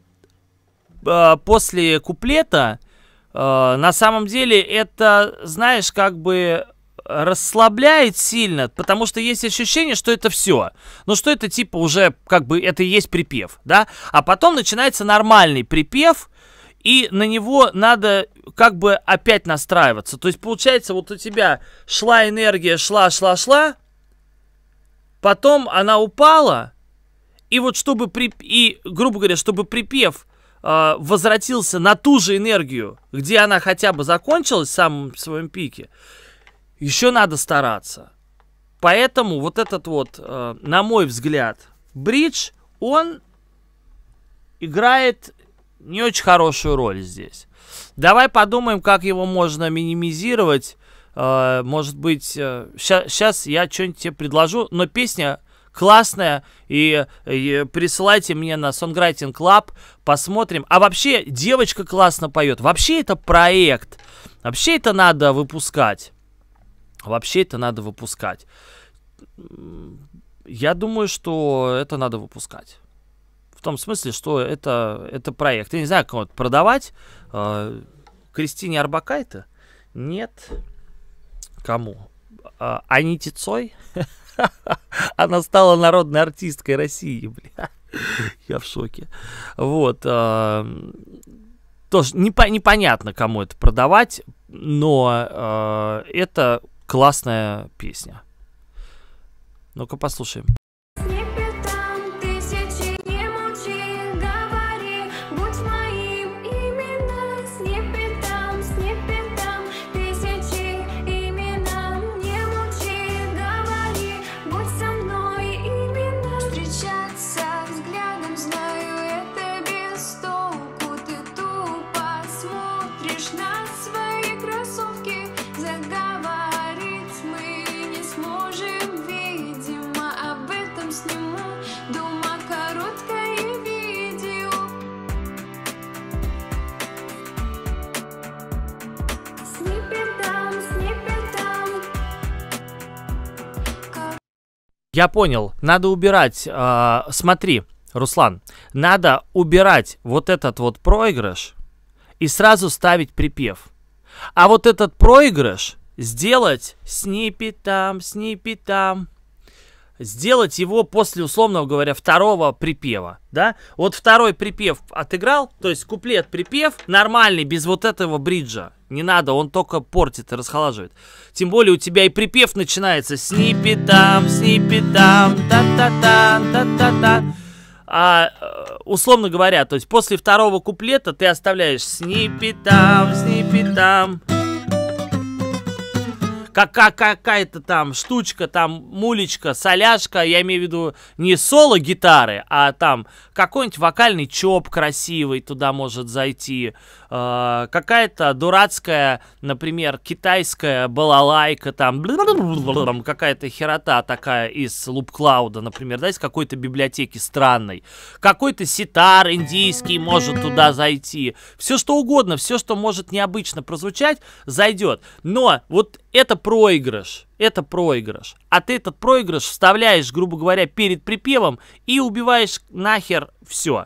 Speaker 1: куплета на самом деле это, знаешь, как бы расслабляет сильно, потому что есть ощущение, что это все. Ну, что это типа уже как бы это и есть припев, да? А потом начинается нормальный припев, и на него надо как бы опять настраиваться. То есть получается, вот у тебя шла энергия, шла, потом она упала, и вот чтобы, грубо говоря, чтобы припев возвратился на ту же энергию, где она хотя бы закончилась в самом своем пике, еще надо стараться. Поэтому вот этот вот, на мой взгляд, бридж, он играет не очень хорошую роль здесь. Давай подумаем, как его можно минимизировать. Может быть, сейчас я что-нибудь тебе предложу, но песня классная, и присылайте мне на Songwriting Club, посмотрим. А вообще, девочка классно поет. Вообще это проект. Вообще это надо выпускать. Вообще это надо выпускать. Я думаю, что это надо выпускать. В том смысле, что это проект. Я не знаю, кому это продавать. Кристине Орбакайте? Нет. Кому? Аните Цой? Она стала народной артисткой России, бля. Я в шоке. Вот. Тоже непонятно, кому это продавать, но это классная песня. Ну-ка послушаем.
Speaker 7: Сниппетом тысячи, не молчи, говори, будь моим именно. Сниппетом тысячи имен, не молчи, говори, будь со мной именно. Встречаться взглядом, знаю, это без толку. Ты тупо смотришь на свои кроссовки. Заговорить мы не сможем, видимо, об этом сниму, дума, короткое видео. Сниппетом.
Speaker 1: Я понял, надо убирать, смотри, Руслан, надо убирать вот этот вот проигрыш и сразу ставить припев. А вот этот проигрыш сделать сниппетом, сделать его после, условно говоря, второго припева, да? Вот второй припев отыграл, то есть куплет-припев нормальный, без вот этого бриджа. Не надо, он только портит и расхолаживает. Тем более у тебя и припев начинается сниппетом, та-та-та. А, условно говоря, то есть после второго куплета ты оставляешь сниппетом. Какая-то там штучка, там мулечка, соляшка, я имею в виду не соло гитары, а там какой-нибудь вокальный чоп красивый туда может зайти, какая-то дурацкая, например, китайская балалайка, там какая-то херота такая из лупклауда, например, да, из какой-то библиотеки странной, какой-то ситар индийский может туда зайти, все что угодно, все, что может необычно прозвучать, зайдет, но вот это проигрыш. А ты этот проигрыш вставляешь, грубо говоря, перед припевом и убиваешь нахер все.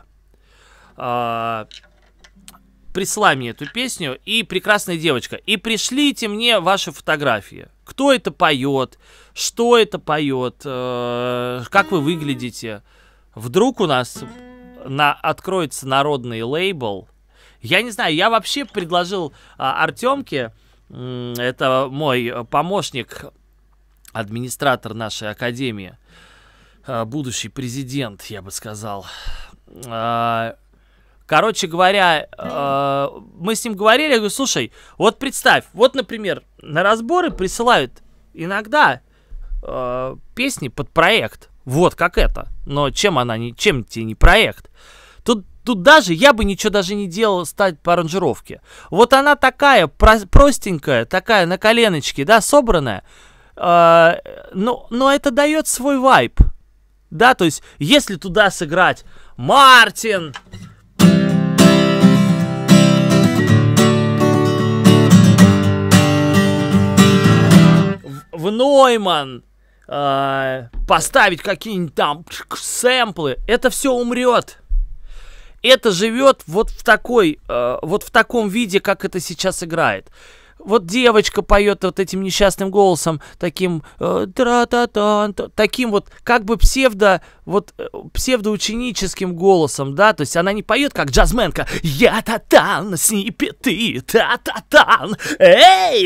Speaker 1: Присылай мне эту песню и «Прекрасная девочка». И пришлите мне ваши фотографии. Кто это поет, что это поет, как вы выглядите. Вдруг у нас откроется народный лейбл. Я не знаю, я вообще предложил Артемке, это мой помощник, администратор нашей академии, будущий президент, я бы сказал. Короче говоря, мы с ним говорили, я говорю, слушай, вот представь, вот, например, на разборы присылают иногда песни под проект, вот как это, но чем тебе не проект? Тут даже, я бы ничего даже не делал ставить по аранжировке. Вот она такая, простенькая, такая на коленочке, да, собранная. Но это дает свой вайб. Да, то есть, если туда сыграть Мартин, в Нойман, поставить какие-нибудь там сэмплы, это все умрет. Это живет вот в таком виде, как это сейчас играет. Вот девочка поет вот этим несчастным голосом, таким таким вот как бы псевдоученическим голосом, да, то есть она не поет как джазменка. Я татан, сниппеты, та-та-тан, эй,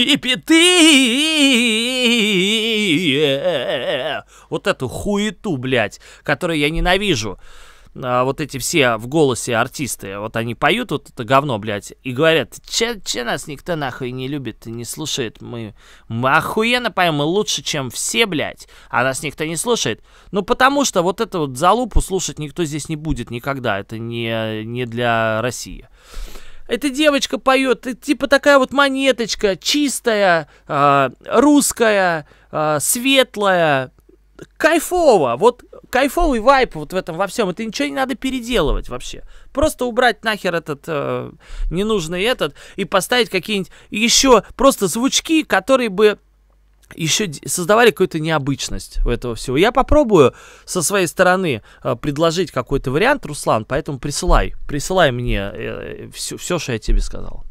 Speaker 1: сниппеты. Вот эту хуету, блядь, которую я ненавижу. Вот эти все в голосе артисты, вот они поют вот это говно, блядь, и говорят, че нас никто нахуй не любит и не слушает, мы охуенно поем, мы лучше, чем все, блядь, а нас никто не слушает. Ну, потому что вот эту вот залупу слушать никто здесь не будет никогда, это не для России. Эта девочка поет, типа такая вот монеточка, чистая, русская, светлая, кайфово, вот кайфовый вайп вот в этом во всем, это ничего не надо переделывать вообще. Просто убрать нахер этот ненужный этот и поставить какие-нибудь еще просто звучки, которые бы еще создавали какую-то необычность у этого всего. Я попробую со своей стороны предложить какой-то вариант, Руслан, поэтому присылай мне все, что я тебе сказал.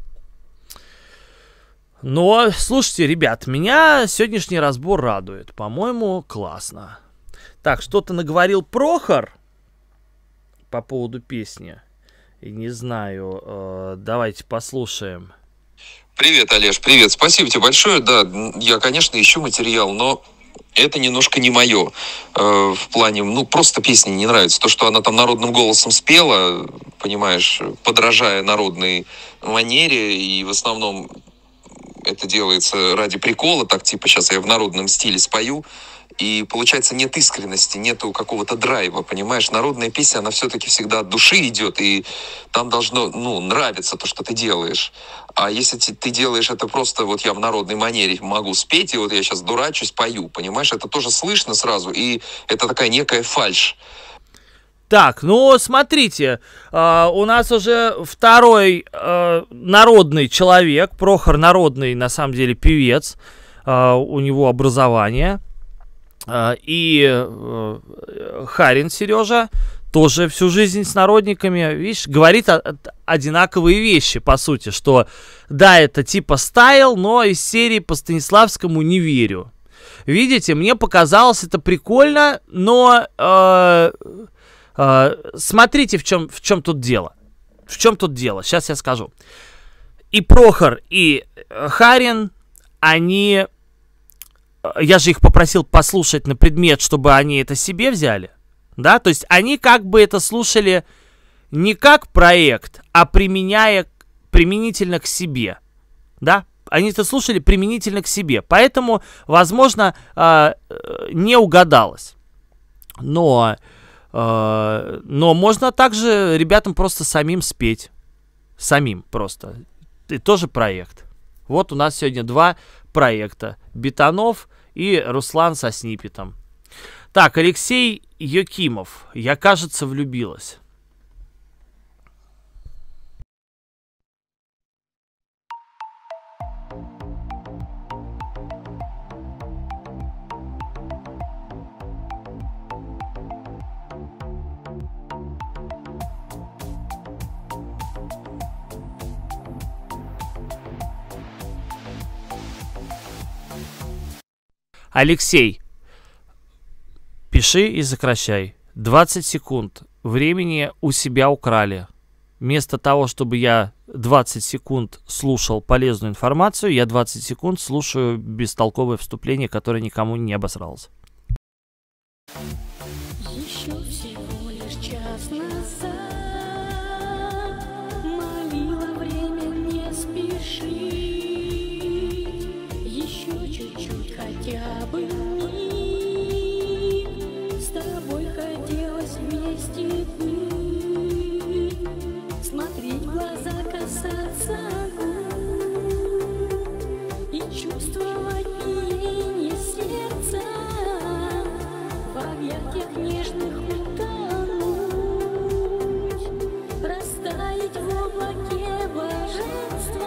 Speaker 1: Но, слушайте, ребят, меня сегодняшний разбор радует. По-моему, классно. Так, что-то наговорил Прохор по поводу песни. И не знаю, давайте послушаем.
Speaker 8: Привет, Олеж, привет. Спасибо тебе большое. Да, я, конечно, ищу материал, но это немножко не мое. В плане, ну, просто песня не нравится. То, что она там народным голосом спела, понимаешь, подражая народной манере, и в основном это делается ради прикола, так типа сейчас я в народном стиле спою, и получается нет искренности, нету какого-то драйва, понимаешь? Народная песня, она все-таки всегда от души идет, и там должно, ну, нравиться то, что ты делаешь. А если ты делаешь это просто, вот я в народной манере могу спеть, и вот я сейчас дурачусь, пою, понимаешь? Это тоже слышно сразу, и это такая некая фальшь.
Speaker 1: Так, ну смотрите, у нас уже второй народный человек, Прохор народный, на самом деле, певец, у него образование. И Харин Сережа тоже всю жизнь с народниками, видишь, говорит одинаковые вещи, по сути, что да, это типа стайл, но из серии по Станиславскому не верю. Видите, мне показалось это прикольно, но смотрите, в чем тут дело. В чем тут дело, сейчас я скажу. И Прохор, и Харин, они... Я же их попросил послушать на предмет, чтобы они это себе взяли, да, то есть они как бы это слушали не как проект, а применительно к себе, да, они это слушали применительно к себе, поэтому, возможно, не угадалось, но можно также ребятам просто самим спеть, самим просто, и тоже проект. Вот у нас сегодня два проекта. Бетонов и Руслан со сниппетом. Так, Алексей Якимов. Я, кажется, влюбилась. Алексей, пиши и сокращай. 20 секунд. Времени у себя украли. Вместо того, чтобы я 20 секунд слушал полезную информацию, я 20 секунд слушаю бестолковое вступление, которое никому не обосралось.
Speaker 7: Еще всего лишь час назад молила время не спешить. Еще чуть-чуть хотя бы миг. С тобой хотелось вместе быть. Смотреть в глаза, касаться губ и чувствовать биение сердца. В объятиях нежных утонуть, растаять в облаке блаженства.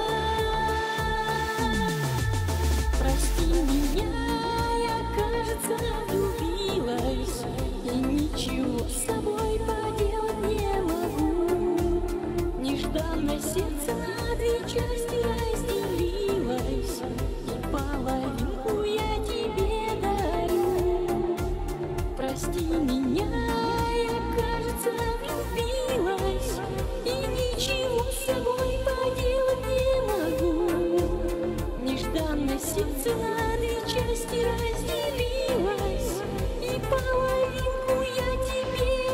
Speaker 7: Прости меня, я, кажется, влюбилась, и ничего с собой поделать не могу. Нежданно сердце на две части разделилось, и половинку я тебе дарю. Прости меня, я, кажется, влюбилась, и ничего с собой поделать не могу. Нежданно сердце на две части разделилось, и половинку я тебе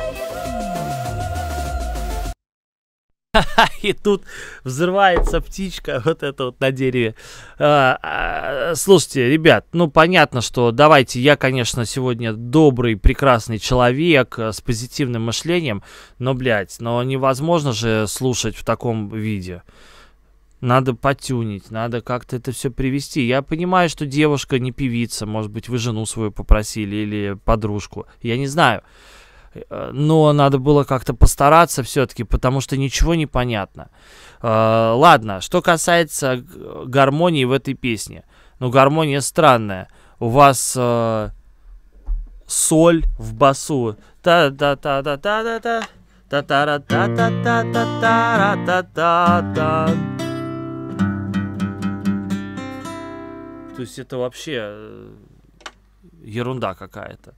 Speaker 7: дарю.
Speaker 1: И тут взрывается птичка, вот это вот на дереве. Слушайте, ребят, ну понятно, что давайте, я, конечно, сегодня добрый, прекрасный человек с позитивным мышлением, но, блядь, но невозможно же слушать в таком виде. Надо потюнить, надо как-то это все привести. Я понимаю, что девушка не певица, может быть, вы жену свою попросили или подружку, я не знаю. Но надо было как-то постараться все-таки, потому что ничего не понятно. Ладно, что касается гармонии в этой песне. Ну, гармония странная. У вас соль в басу. Та-та-та-та-та-та-та. Та-та-ра-та-та-та-та-та-та-та-та. То есть это вообще ерунда какая-то.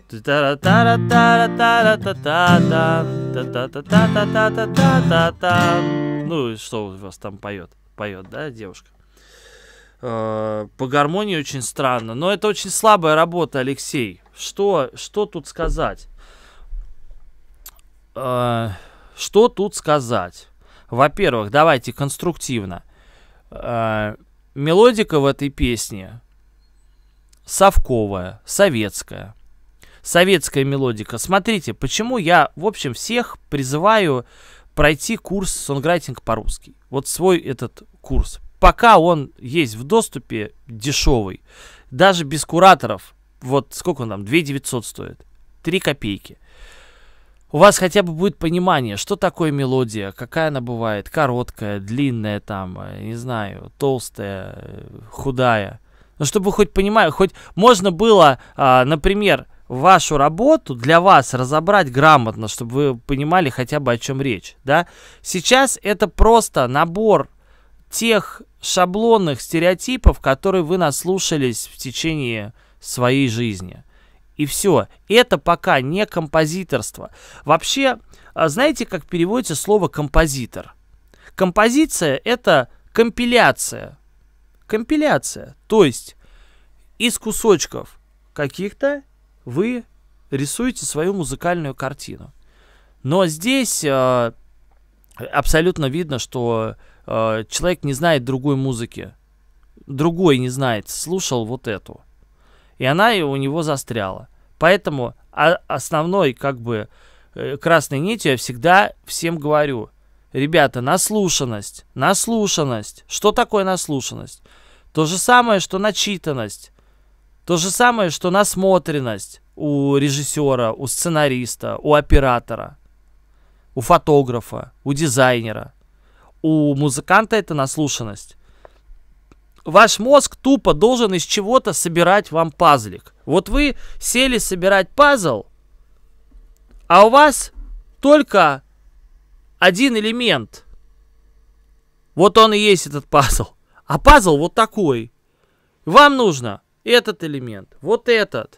Speaker 1: Ну, и что у вас там поет? Поет, да, девушка? По гармонии очень странно. Но это очень слабая работа, Алексей. Что тут сказать? Что тут сказать? Во-первых, давайте конструктивно. Мелодика в этой песне совковая, советская. Советская мелодика. Смотрите, почему я, в общем, всех призываю пройти курс сонграйтинг по-русски. Вот свой этот курс. Пока он есть в доступе, дешевый. Даже без кураторов. Вот сколько он там? 2 900 стоит. 3 копейки. У вас хотя бы будет понимание, что такое мелодия, какая она бывает. Короткая, длинная там, не знаю, толстая, худая. Ну, чтобы вы хоть понимали, хоть можно было, например, вашу работу для вас разобрать грамотно, чтобы вы понимали хотя бы, о чем речь, да? Сейчас это просто набор тех шаблонных стереотипов, которые вы наслушались в течение своей жизни. И все. Это пока не композиторство. Вообще, знаете, как переводится слово композитор? Композиция — это компиляция. Компиляция. То есть из кусочков каких-то вы рисуете свою музыкальную картину. Но здесь абсолютно видно, что человек не знает другой музыки. Другой не знает. Слушал вот эту. И она у него застряла. Поэтому основной, как бы, красной нитью я всегда всем говорю: ребята, наслушанность. Наслушанность. Что такое наслушанность? То же самое, что начитанность. То же самое, что насмотренность у режиссера, у сценариста, у оператора, у фотографа, у дизайнера. У музыканта это наслушанность. Ваш мозг тупо должен из чего-то собирать вам пазлик. Вот вы сели собирать пазл, а у вас только один элемент. Вот он и есть этот пазл. А пазл вот такой. Вам нужно этот элемент, вот этот,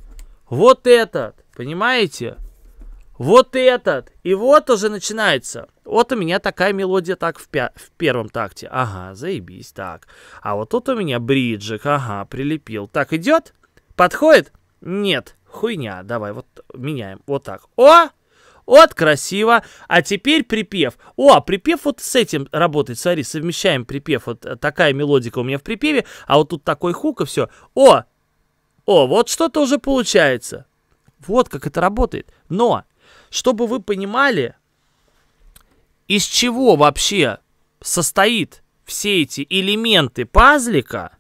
Speaker 1: понимаете? Вот этот. И вот уже начинается. Вот у меня такая мелодия так в первом такте. Ага, заебись, так. А вот тут у меня бриджик, ага, прилепил. Так, идет? Подходит? Нет, хуйня. Давай, вот меняем. Вот так. О! Вот, красиво. А теперь припев. О, припев вот с этим работает. Смотри, совмещаем припев. Вот такая мелодика у меня в припеве. А вот тут такой хук и все. О, вот что-то уже получается. Вот как это работает. Но, чтобы вы понимали, из чего вообще состоит все эти элементы пазлика,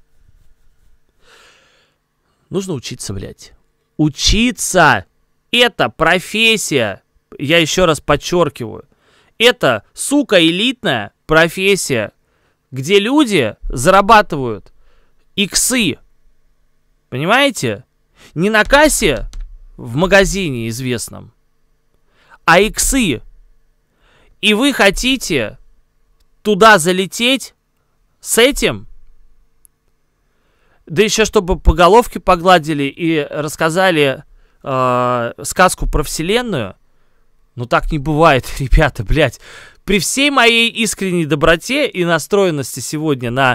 Speaker 1: нужно учиться, блядь. Учиться! Это профессия. Я еще раз подчеркиваю. Это, сука, элитная профессия, где люди зарабатывают иксы. Понимаете? Не на кассе в магазине известном, а иксы. И вы хотите туда залететь с этим? Да еще чтобы по головке погладили и рассказали сказку про вселенную. Ну так не бывает, ребята, блядь. При всей моей искренней доброте и настроенности сегодня на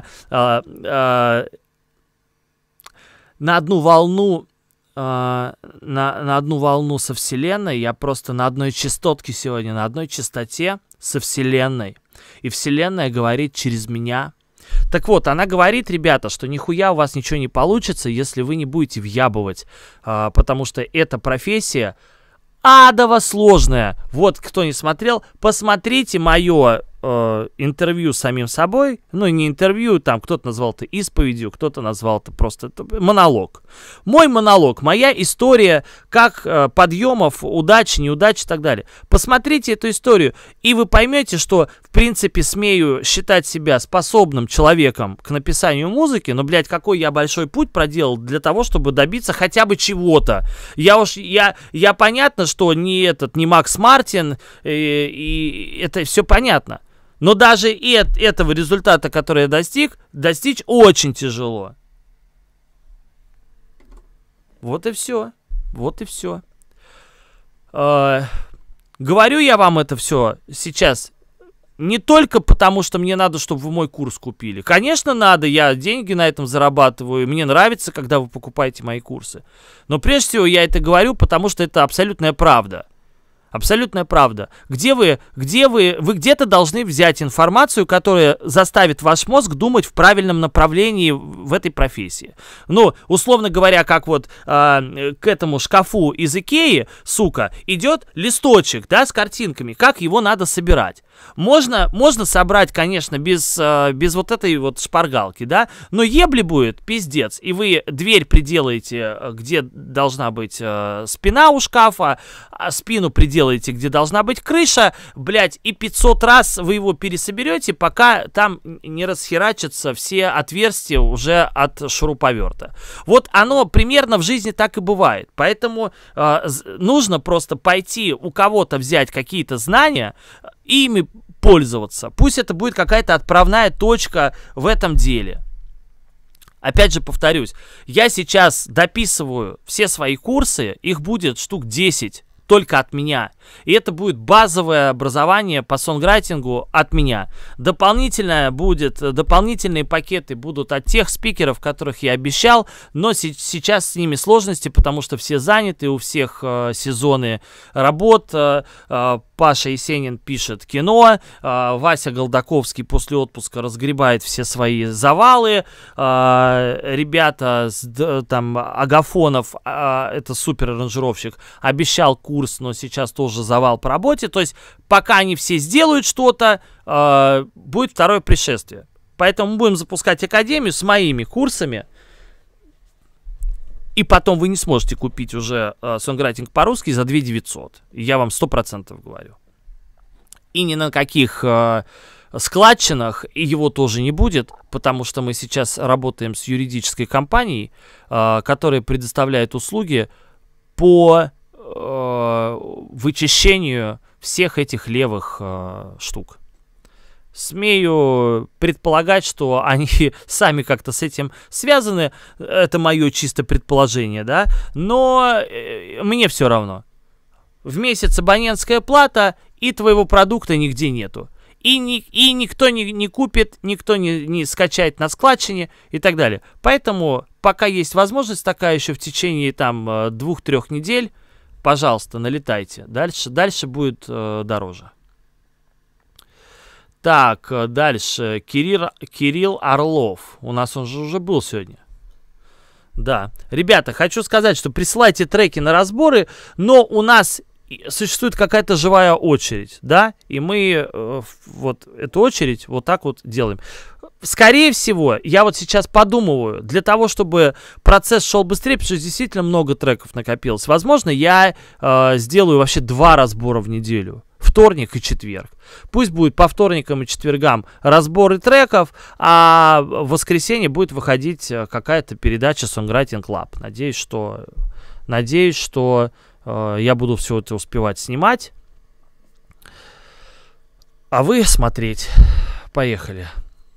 Speaker 1: одну волну, на одну волну со вселенной, я просто на одной частотке сегодня, на одной частоте со вселенной. И вселенная говорит через меня. Так вот, она говорит, ребята, что нихуя у вас ничего не получится, если вы не будете въябывать, потому что эта профессия адово сложная. Вот, кто не смотрел, посмотрите мое интервью с самим собой, ну, не интервью, там, кто-то назвал это исповедью, кто-то назвал это просто монолог. Мой монолог, моя история, как подъемов, удач, неудач и так далее. Посмотрите эту историю, и вы поймете, что, в принципе, смею считать себя способным человеком к написанию музыки, но, блядь, какой я большой путь проделал для того, чтобы добиться хотя бы чего-то. Я понятно, что не Макс Мартин, и это все понятно. Но даже этого результата, который я достичь очень тяжело. Вот и все. Вот и все. Говорю я вам это все сейчас не только потому, что мне надо, чтобы вы мой курс купили. Конечно, надо, я деньги на этом зарабатываю, мне нравится, когда вы покупаете мои курсы. Но прежде всего я это говорю, потому что это абсолютная правда. Абсолютная правда. Вы где-то должны взять информацию, которая заставит ваш мозг думать в правильном направлении в этой профессии. Ну, условно говоря, как вот к этому шкафу из Икеи, сука, идет листочек, да, с картинками, как его надо собирать. Можно собрать, конечно, без вот этой вот шпаргалки, да, но ебли будет пиздец, и вы дверь приделаете, где должна быть спина у шкафа, а спину приделаете, где должна быть крыша, блядь, и 500 раз вы его пересоберете, пока там не расхерачатся все отверстия уже от шуруповерта. Вот оно примерно в жизни так и бывает, поэтому нужно просто пойти у кого-то взять какие-то знания, и ими пользоваться. Пусть это будет какая-то отправная точка в этом деле. Опять же повторюсь, я сейчас дописываю все свои курсы, их будет штук 10 только от меня. И это будет базовое образование по сонграйтингу от меня. Дополнительные пакеты будут от тех спикеров, которых я обещал, но сейчас с ними сложности, потому что все заняты, у всех сезоны работ. Паша Есенин пишет кино, Вася Голдаковский после отпуска разгребает все свои завалы, ребята, там, Агафонов, это супер аранжировщик, обещал курс, но сейчас тоже завал по работе, то есть пока они все сделают что-то, будет второе пришествие. Поэтому мы будем запускать академию с моими курсами, и потом вы не сможете купить уже сонграйтинг по-русски за 2 900. Я вам 100% говорю. И ни на каких складчинах его тоже не будет, потому что мы сейчас работаем с юридической компанией, которая предоставляет услуги по вычищению всех этих левых штук. Смею предполагать, что они сами как-то с этим связаны. Это мое чисто предположение, да. Но мне все равно. В месяц абонентская плата, и твоего продукта нигде нету. И никто не купит, никто не скачает на складчине и так далее. Поэтому, пока есть возможность такая еще в течение там 2-3 недель, пожалуйста, налетайте. Дальше будет дороже. Так, дальше. Кирилл Орлов. У нас он же уже был сегодня. Да. Ребята, хочу сказать, что присылайте треки на разборы, но у нас существует какая-то живая очередь, да? И мы вот эту очередь вот так вот делаем. Скорее всего, я вот сейчас подумываю, для того, чтобы процесс шел быстрее, потому что действительно много треков накопилось, возможно, я сделаю вообще 2 разбора в неделю. Вторник и четверг. Пусть будет по вторникам и четвергам разборы треков, а в воскресенье будет выходить какая-то передача Songwriting Club. Надеюсь, что я буду все это успевать снимать. А вы смотреть. Поехали.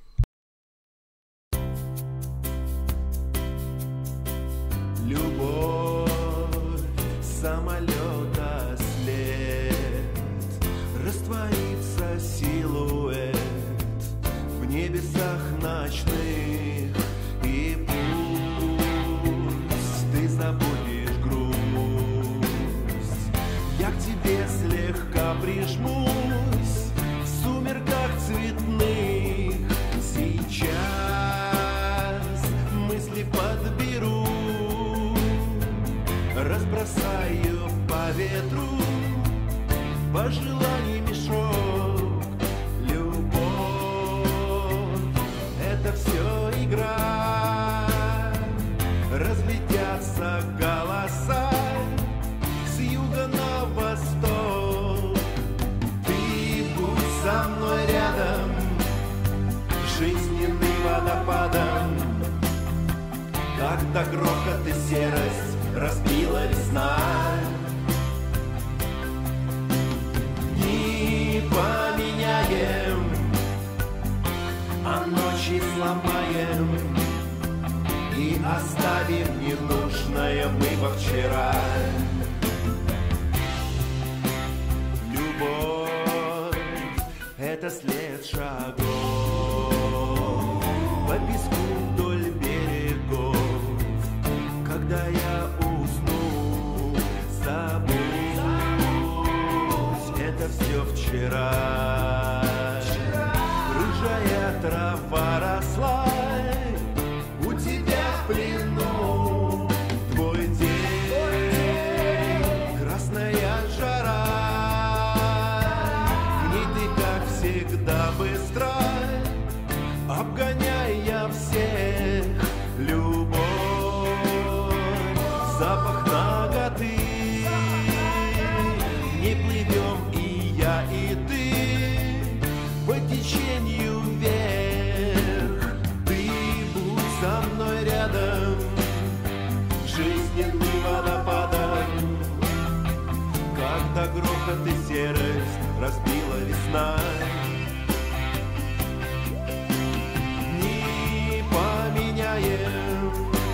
Speaker 2: Любовь самолета след, растворится силуэт в небесах ночных, и пусть ты забудешь грусть, я к тебе слегка прижмусь в сумерках цветных. Сейчас мысли подберу, разбросаю по ветру пожеланий мешок. Любовь грохот и серость разбила весна. Не поменяем, а ночи сломаем и оставим ненужное мы во вчера. Любовь — это след шагов по песку вдоль берегов. Когда я усну, забудь, это все вчера. Рыжая трава росла у тебя в плену, твой день, красная жара. В ней ты, как всегда, быстро, обгоняя всех. Любовь, запах наготы. Не плывем и я, и ты по течению вверх. Ты будь со мной рядом, жизненным водопадом. Когда грохот и серость разбила весна. Не поменяем,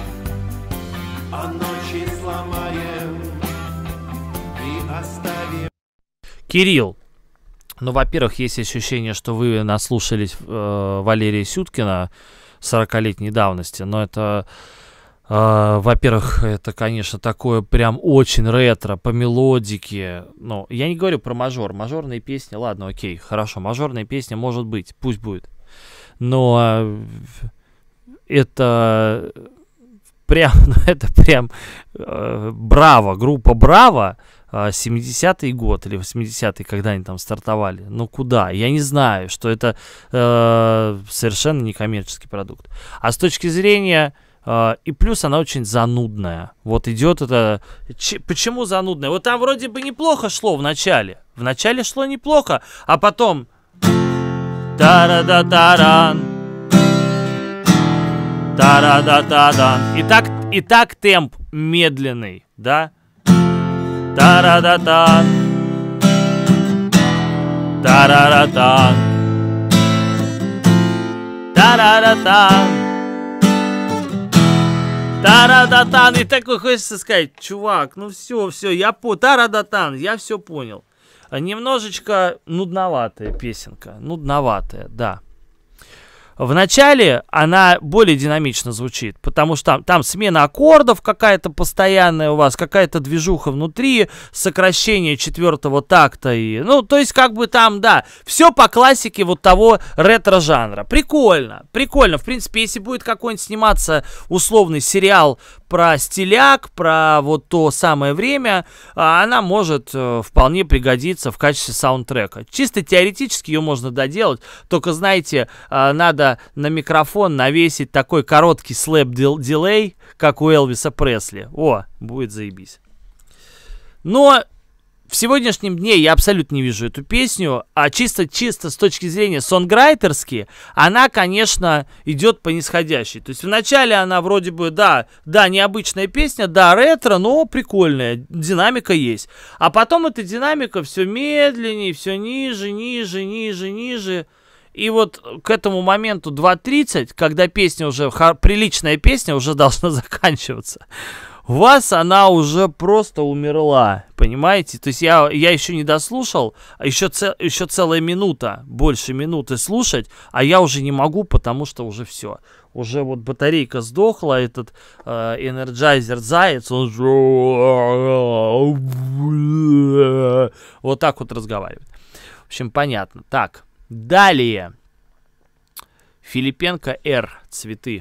Speaker 2: а ночи сломаем и оставим.
Speaker 1: Кирилл, ну, во-первых, есть ощущение, что вы наслушались Валерия Сюткина 40-летней давности, но это, во-первых, это, конечно, такое прям очень ретро, по мелодике. Ну, я не говорю про мажор, мажорные песни, ладно, окей, хорошо, мажорная песня может быть, пусть будет, но это прям, ну, это прям Браво, группа Браво, 70-й год или 80-й, когда они там стартовали. Ну куда? Я не знаю, что это совершенно некоммерческий продукт. А с точки зрения... и плюс она очень занудная. Вот идет это... Почему занудная? Вот там вроде бы неплохо шло в начале. В начале шло неплохо, а потом... Та-ра-да-та-ран. Та-ра-да-та-дан. И так темп медленный, да? Та-ра-да-тан. Та-ра-ра-тан. Та-ра-ра-тан. Та-ра-да-тан. И такой хочется сказать: чувак, ну все, я Та-ра-да-тан, я все понял. Немножечко нудноватая песенка. Нудноватая, да. В начале она более динамично звучит, потому что там смена аккордов какая-то постоянная у вас, какая-то движуха внутри, сокращение четвертого такта. И, ну, то есть, как бы там, да, все по классике вот того ретро-жанра. Прикольно, прикольно. В принципе, если будет какой-нибудь сниматься условный сериал про стиляк, про вот то самое время, она может вполне пригодиться в качестве саундтрека. Чисто теоретически ее можно доделать, только, знаете, надо на микрофон навесить такой короткий слэп-дилей, как у Элвиса Пресли. О, будет заебись. Но в сегодняшнем дне я абсолютно не вижу эту песню, а чисто с точки зрения сонграйтерски, она, конечно, идет по нисходящей. То есть вначале она вроде бы, да, необычная песня, да, ретро, но прикольная, динамика есть. А потом эта динамика все медленнее, все ниже. И вот к этому моменту 2:30, когда песня уже, приличная песня уже должна заканчиваться, у вас она уже просто умерла, понимаете? То есть я еще не дослушал, а еще целая минута, больше минуты слушать, а я уже не могу, потому что уже все. Уже вот батарейка сдохла, этот Energizer Заяц, он вот так вот разговаривает. В общем, понятно. Так. Далее. Филипенко Р. Цветы.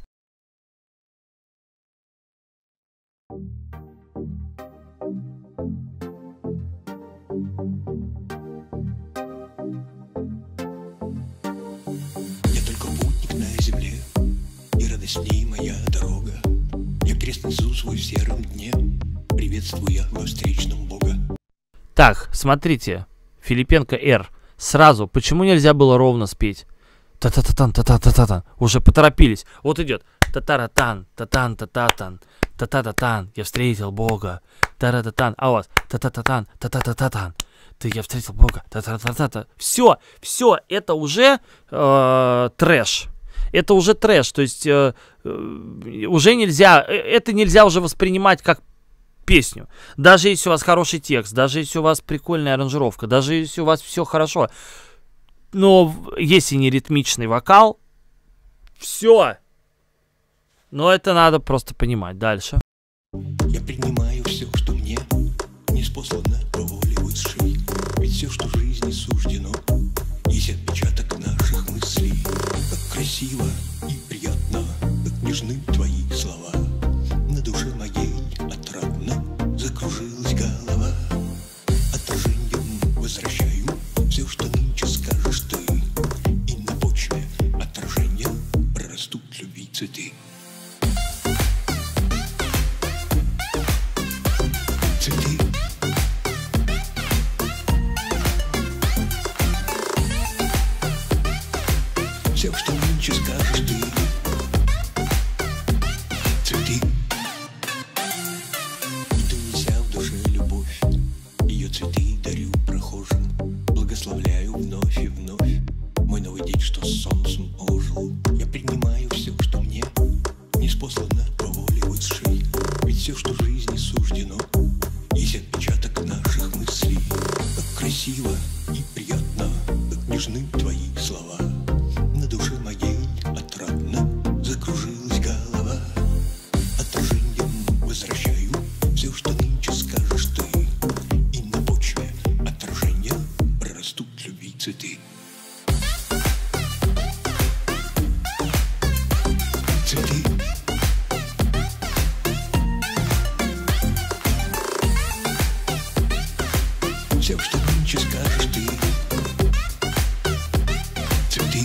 Speaker 9: Я только путник на земле, и радость в ней моя дорога. Я крест несу свой в сером дне, приветствуя во встречном Бога.
Speaker 1: Так, смотрите. Филипенко Р. Сразу, почему нельзя было ровно спеть? Та-та-та-тан, та-та-та-та-тан. Уже поторопились. Вот идет. Татаратан, татан, тататан, татататан, я встретил Бога. Тарататан, а у вас татататан, татататан. Ты, я встретил Бога. Та-та-та-та-та. Все, это уже трэш. Это уже трэш. То есть уже нельзя, это нельзя уже воспринимать как песню. Даже если у вас хороший текст, даже если у вас прикольная аранжировка, даже если у вас все хорошо. Но если не ритмичный вокал, все. Но это надо просто понимать. Дальше.
Speaker 9: Я принимаю все, что мне ниспослано по воле высшей. Ведь все, что в жизни суждено, есть отпечаток наших мыслей. Как красиво и приятно, как нежны твои слова. На душе моей отрадно закружилась голова. Отражением возвращаю все, что нынче скажешь ты. И на почве отражения прорастут любви цветы. Цветы. Все, что нынче скажешь ты. Цветы. И донеся в душе любовь, ее цветы дарю прохожим. Благословляю вновь и вновь мой новый день, что с солнцем ожил. Я принимаю все, что мне ниспослано по воле высшей. Ведь все, что в жизни суждено, есть отпечаток наших мыслей. Как красиво и приятно, как нежны твои слова. На душе моей отрадно закружилась голова. Отражением возвращаю все, что нынче скажешь ты. И на почве отражения прорастут любви цветы. Цветы. Все, что нынче скажешь ты. Цветы.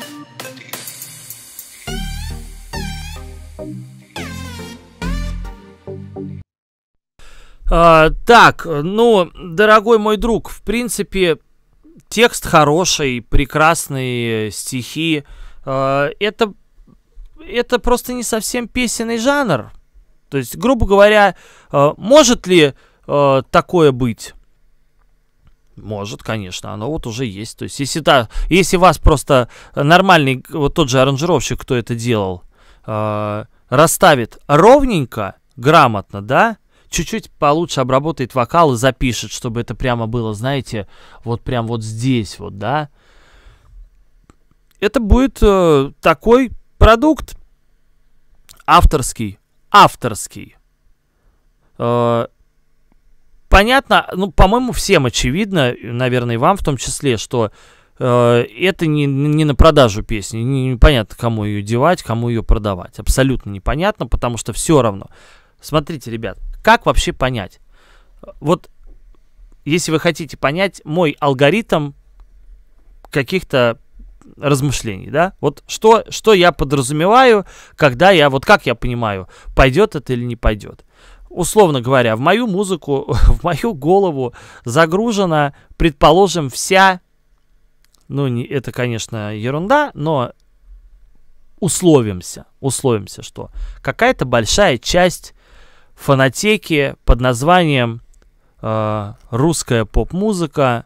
Speaker 1: Так, ну, дорогой мой друг, в принципе, текст хороший, прекрасные стихи. Это просто не совсем песенный жанр. То есть, грубо говоря, может ли такое быть? Может, конечно, оно вот уже есть. То есть, если вас просто нормальный, вот тот же аранжировщик, кто это делал, расставит ровненько, грамотно, да, чуть-чуть получше обработает вокал и запишет, чтобы это прямо было, знаете, вот прям вот здесь вот, да. Это будет такой продукт авторский. Понятно, ну, по-моему, всем очевидно, наверное, и вам в том числе, что это не на продажу песни. Непонятно, кому ее девать, кому ее продавать. Абсолютно непонятно, потому что все равно. Смотрите, ребят, как вообще понять? Вот, если вы хотите понять мой алгоритм каких-то размышлений, да? Вот что я подразумеваю, когда вот как я понимаю, пойдет это или не пойдет. Условно говоря, в мою музыку, в мою голову загружена, предположим, вся, ну, это, конечно, ерунда, но условимся, что какая-то большая часть фонотеки под названием «Русская поп-музыка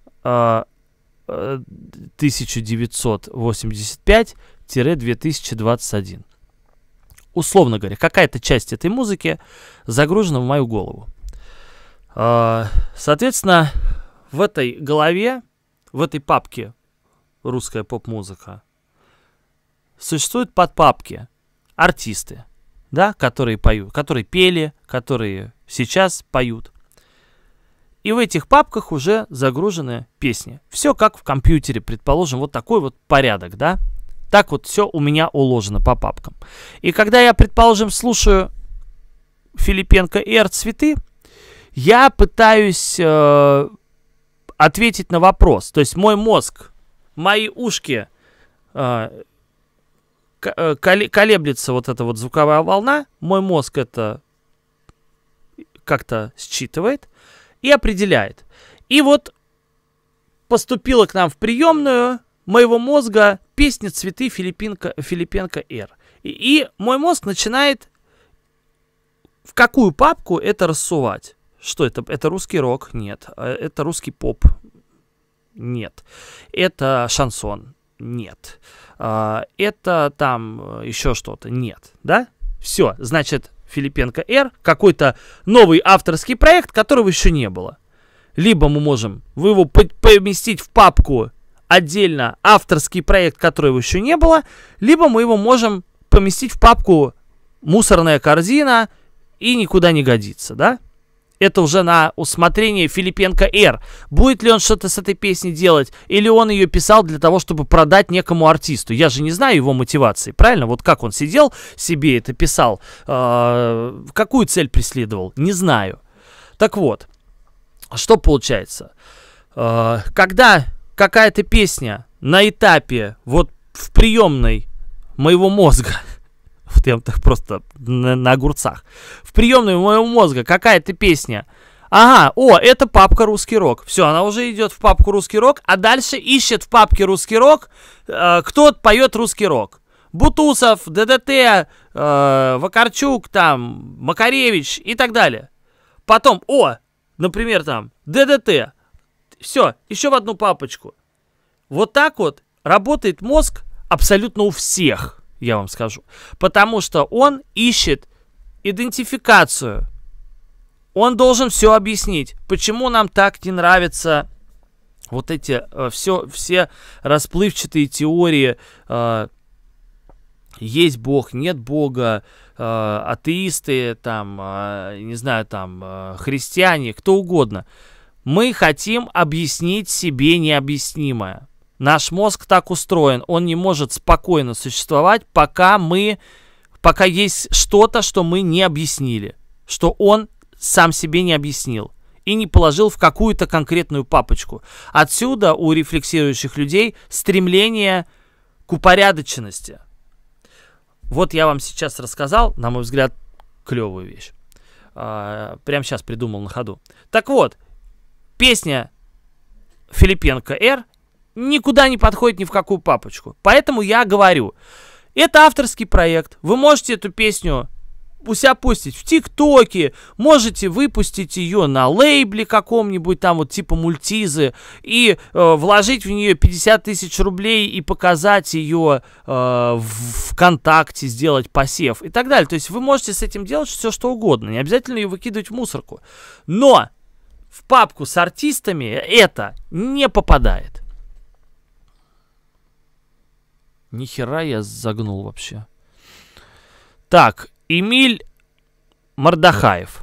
Speaker 1: 1985-2021». Условно говоря, какая-то часть этой музыки загружена в мою голову. Соответственно, в этой голове, в этой папке «Русская поп-музыка» существуют подпапки артисты, да, которые поют, которые пели, которые сейчас поют. И в этих папках уже загружены песни. Все как в компьютере, предположим, вот такой вот порядок, да. Так вот все у меня уложено по папкам. И когда я, предположим, слушаю Филипенко Р. «Цветы», я пытаюсь ответить на вопрос. То есть мой мозг, мои ушки, колеблется вот эта вот звуковая волна, мой мозг это как-то считывает и определяет. И вот поступила к нам в приемную моего мозга песня «Цветы» Филипенко Р. И мой мозг начинает в какую папку это рассувать. Что это? Это русский рок? Нет. Это русский поп? Нет. Это шансон? Нет. Это там еще что-то? Нет. Да? Все. Значит, Филипенко Р. какой-то новый авторский проект, которого еще не было. Либо мы можем его поместить в папку отдельно авторский проект, которого еще не было, либо мы его можем поместить в папку мусорная корзина и никуда не годится, да? Это уже на усмотрение Филипенко Р. Будет ли он что-то с этой песней делать, или он ее писал для того, чтобы продать некому артисту? Я же не знаю его мотивации, правильно? Вот как он сидел себе это писал, какую цель преследовал, не знаю. Так вот, что получается? Когда какая-то песня на этапе, вот в приемной моего мозга, вот я так просто на огурцах, в приемной моего мозга какая-то песня, ага, это папка русский рок, все, она уже идет в папку русский рок, а дальше ищет в папке русский рок, кто поет русский рок. Бутусов, ДДТ, Вакарчук, там, Макаревич и так далее. Потом, например, там, ДДТ, все, еще в одну папочку. Вот так вот работает мозг абсолютно у всех, я вам скажу. Потому что он ищет идентификацию. Он должен все объяснить. Почему нам так не нравятся вот эти все расплывчатые теории. Есть Бог, нет Бога, атеисты, там, не знаю, там, христиане, кто угодно. Мы хотим объяснить себе необъяснимое. Наш мозг так устроен, он не может спокойно существовать, пока есть что-то, что мы не объяснили, что он сам себе не объяснил и не положил в какую-то конкретную папочку. Отсюда у рефлексирующих людей стремление к упорядоченности. Вот я вам сейчас рассказал, на мой взгляд, клевую вещь. Прямо сейчас придумал на ходу. Так вот, песня Филипенко Р. никуда не подходит ни в какую папочку. Поэтому я говорю, это авторский проект. Вы можете эту песню у себя постить в ТикТоке, можете выпустить ее на лейбле каком-нибудь, там вот типа Мультизы, и вложить в нее 50 тысяч рублей и показать ее в ВКонтакте, сделать посев и так далее. То есть вы можете с этим делать все, что угодно. Не обязательно ее выкидывать в мусорку. Но в папку с артистами это не попадает. Нихера я загнул вообще. Так, Эмиль Мордахаев.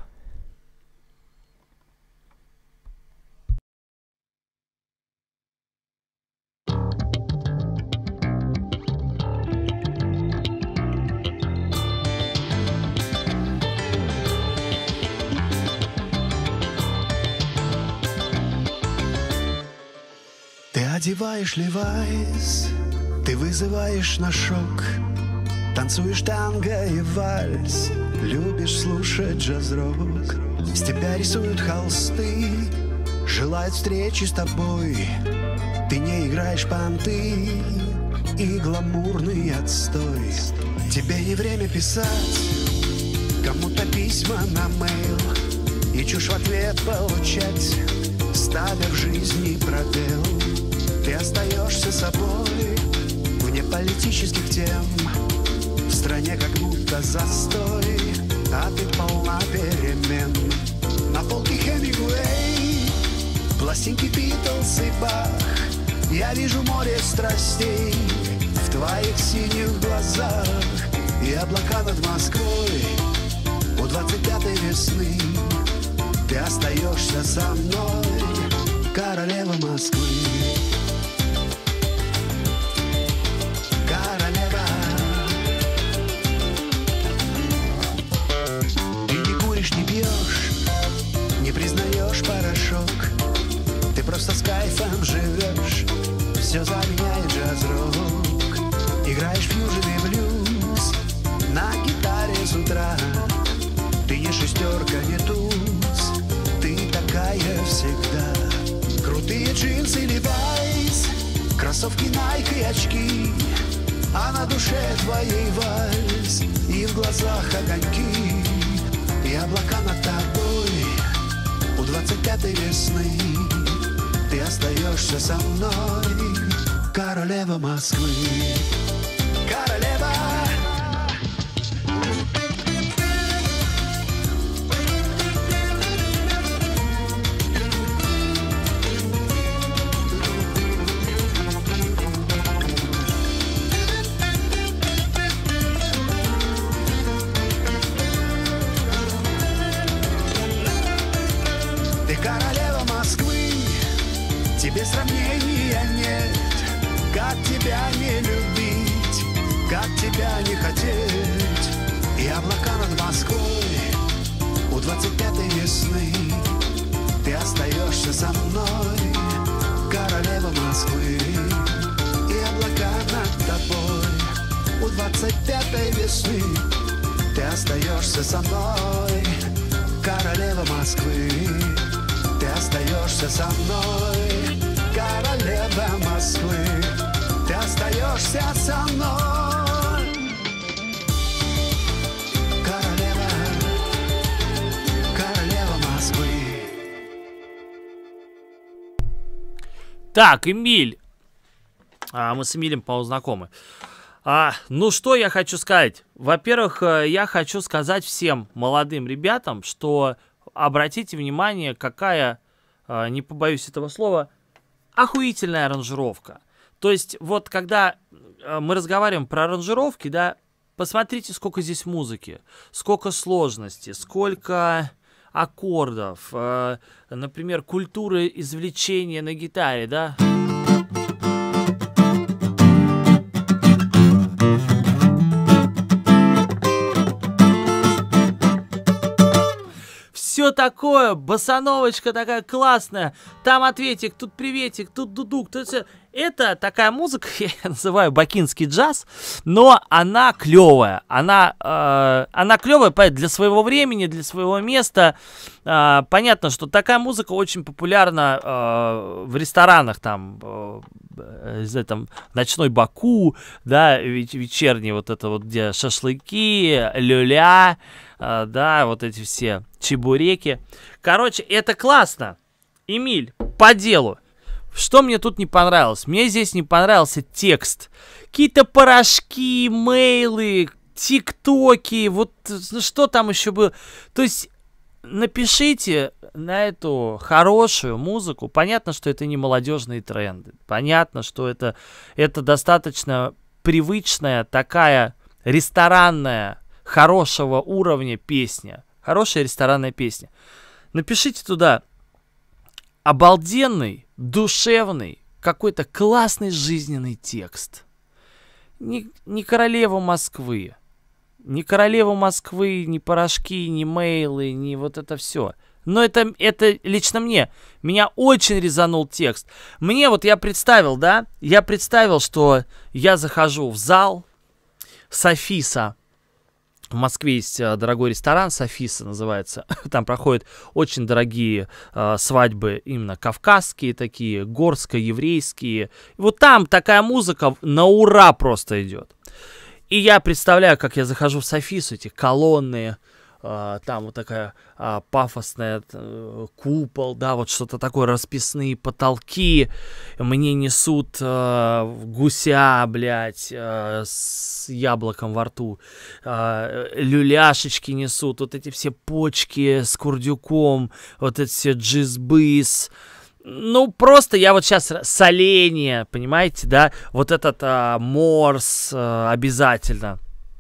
Speaker 2: Ты одеваешь Левайс, ты вызываешь на шок, танцуешь танго и вальс, любишь слушать джаз-рок. С тебя рисуют холсты, желают встречи с тобой. Ты не играешь понты и гламурный отстой. Тебе не время писать кому-то письма на мейл и чушь в ответ получать, ставя в жизни пробел. Ты остаешься собой вне политических тем. В стране как будто застой, а ты полна перемен. На полке Хемингуэй, пластинки Битлз и Бах. Я вижу море страстей в твоих синих глазах. И облака над Москвой у 25-й весны. Ты остаешься со мной, королева Москвы. Не пьешь, не признаешь порошок. Ты просто с кайфом живешь, все заменяет джаз-рок. Играешь фьюжн и блюз на гитаре с утра. Ты не шестерка, не туз, ты такая всегда. Крутые джинсы Levi's, кроссовки Nike и очки. а на душе твоей вальс, и в глазах огоньки, и облака над тобой. У 25-й весны ты остаешься со мной, королева Москвы, королева. Ты королева Москвы, тебе сравнения нет. Как тебя не любить, как тебя не хотеть. И облака над Москвой у 25-й весны ты остаешься со мной, королева Москвы. И облака над тобой у 25-й весны ты остаешься со мной, королева Москвы. Ты остаешься со мной, королева Москвы. Ты остаешься со мной, королева, королева Москвы.
Speaker 1: Так, Эмиль. Мы с Эмилем, по-моему, знакомы. Ну, что я хочу сказать? Во-первых, я хочу сказать всем молодым ребятам, что обратите внимание, какая, не побоюсь этого слова, охуительная аранжировка. То есть, вот когда мы разговариваем про аранжировки, да, посмотрите, сколько здесь музыки, сколько сложности, сколько аккордов, например, культуры извлечения на гитаре, да. Все такое, басановочка такая классная, там ответик, тут приветик, тут дудук, тут все. Это такая музыка, я ее называю бакинский джаз, но она клевая, она клевая для своего времени, для своего места. Понятно, что такая музыка очень популярна в ресторанах, там, ночной Баку, да, вечерний вот это вот, где шашлыки, люля, да, вот эти все чебуреки. Короче, это классно. Эмиль, по делу. Что мне тут не понравилось? Мне здесь не понравился текст. Какие-то порошки, мейлы, тиктоки, вот что там еще было. То есть напишите на эту хорошую музыку. Понятно, что это не молодежные тренды. Понятно, что это достаточно привычная такая ресторанная, хорошего уровня песня. Хорошая ресторанная песня. Напишите туда обалденный, душевный, какой-то классный жизненный текст. Не королева Москвы. Не королева Москвы, ни порошки, ни мейлы, ни вот это все. Но это лично мне. Меня очень резанул текст. Мне вот я представил, да? Я представил, что я захожу в зал Софиса. В Москве есть дорогой ресторан, Софиса называется. Там проходят очень дорогие свадьбы, именно кавказские такие, горско-еврейские. И вот там такая музыка на ура просто идет. И я представляю, как я захожу в Софису, эти колонны, там вот такая пафосная купол, да, вот что-то такое, расписные потолки. Мне несут гуся, блядь, с яблоком во рту. Люляшечки несут, вот эти все почки с курдюком, вот эти все джизбыс. Ну, просто я вот сейчас соленье, понимаете, да, вот этот морс обязательно.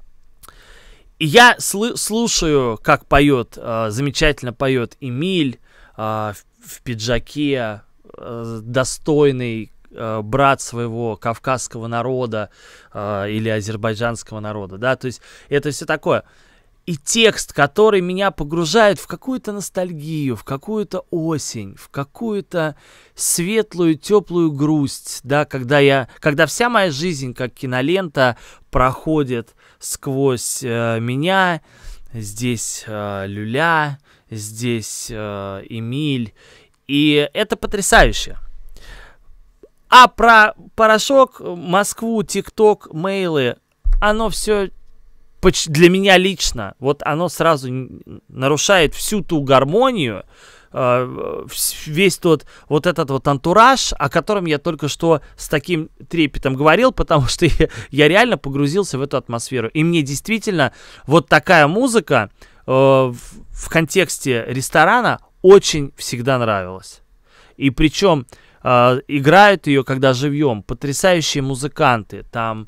Speaker 1: И я слушаю, как поет, замечательно поет Эмиль в пиджаке, достойный брат своего кавказского народа или азербайджанского народа, да, то есть это все такое. И текст, который меня погружает в какую-то ностальгию, в какую-то осень, в какую-то светлую, теплую грусть, да, когда вся моя жизнь, как кинолента, проходит сквозь меня. Здесь Люля, здесь Эмиль. И это потрясающе. А про порошок, Москву, ТикТок, мейлы, оно все для меня лично, вот оно сразу нарушает всю ту гармонию, весь тот вот этот вот антураж, о котором я только что с таким трепетом говорил, потому что я реально погрузился в эту атмосферу. И мне действительно вот такая музыка в контексте ресторана очень всегда нравилась. И причем играют ее, когда живьем, потрясающие музыканты, там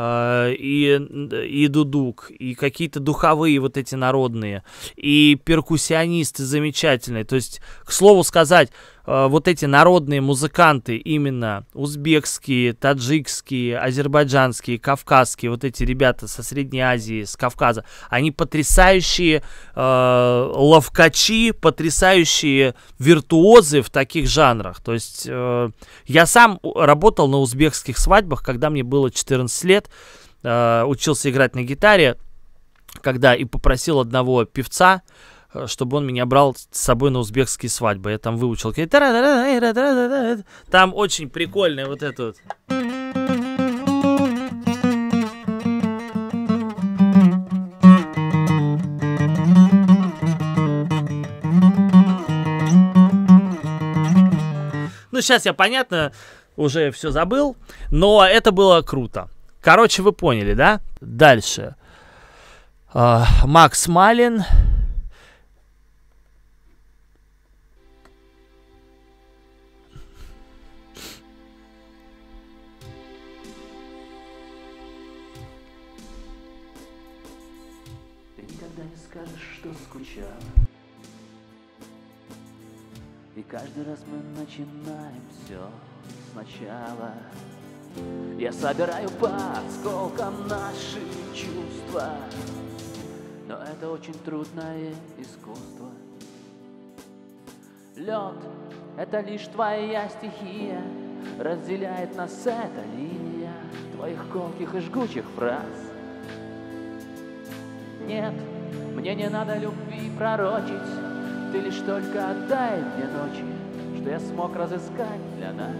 Speaker 1: и дудук, и какие-то духовые вот эти народные, и перкуссионисты замечательные. То есть, к слову сказать, вот эти народные музыканты, именно узбекские, таджикские, азербайджанские, кавказские, вот эти ребята со Средней Азии, с Кавказа, они потрясающие ловкачи, потрясающие виртуозы в таких жанрах. То есть я сам работал на узбекских свадьбах, когда мне было 14 лет, учился играть на гитаре, когда и попросил одного певца, чтобы он меня брал с собой на узбекские свадьбы. Я там выучил. Там очень прикольная вот эта вот. Ну, сейчас я, понятно, уже все забыл, но это было круто. Короче, вы поняли, да? Дальше. Макс Малин.
Speaker 10: Ты никогда не скажешь, что скучал. И каждый раз мы начинаем все сначала. Я собираю по осколкам наши чувства, но это очень трудное искусство. Лед — это лишь твоя стихия, разделяет нас эта линия твоих колких и жгучих фраз. Нет, мне не надо любви пророчить, ты лишь только отдай мне ночи, что я смог разыскать для нас.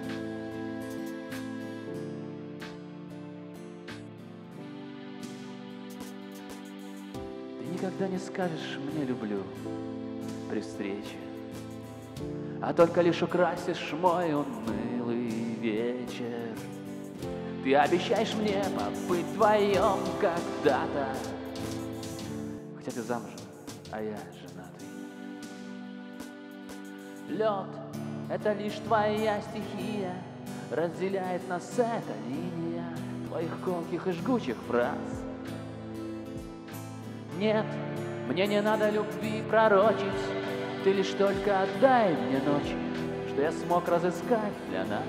Speaker 10: Ты никогда не скажешь «мне люблю» при встрече, а только лишь украсишь мой унылый вечер. Ты обещаешь мне побыть вдвоем когда-то, хотя ты замужем, а я женатый. Лед — это лишь твоя стихия, разделяет нас эта линия твоих колких и жгучих фраз. Нет, мне не надо любви пророчить, ты лишь только отдай мне ночи, что я смог разыскать для нас.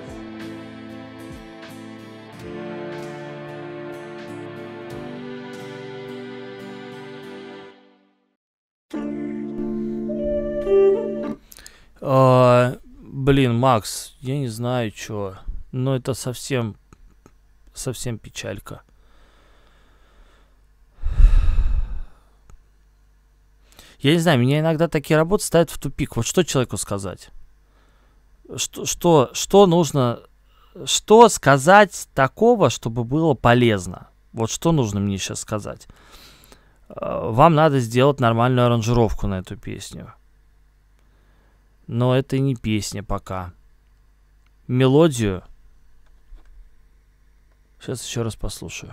Speaker 1: Блин, Макс, я не знаю, чё, но это совсем печалька. Я не знаю, меня иногда такие работы ставят в тупик. Вот что человеку сказать? Что нужно, что сказать такого, чтобы было полезно? Вот что нужно мне сейчас сказать? Вам надо сделать нормальную аранжировку на эту песню. Но это не песня пока. Мелодию. Сейчас еще раз послушаю.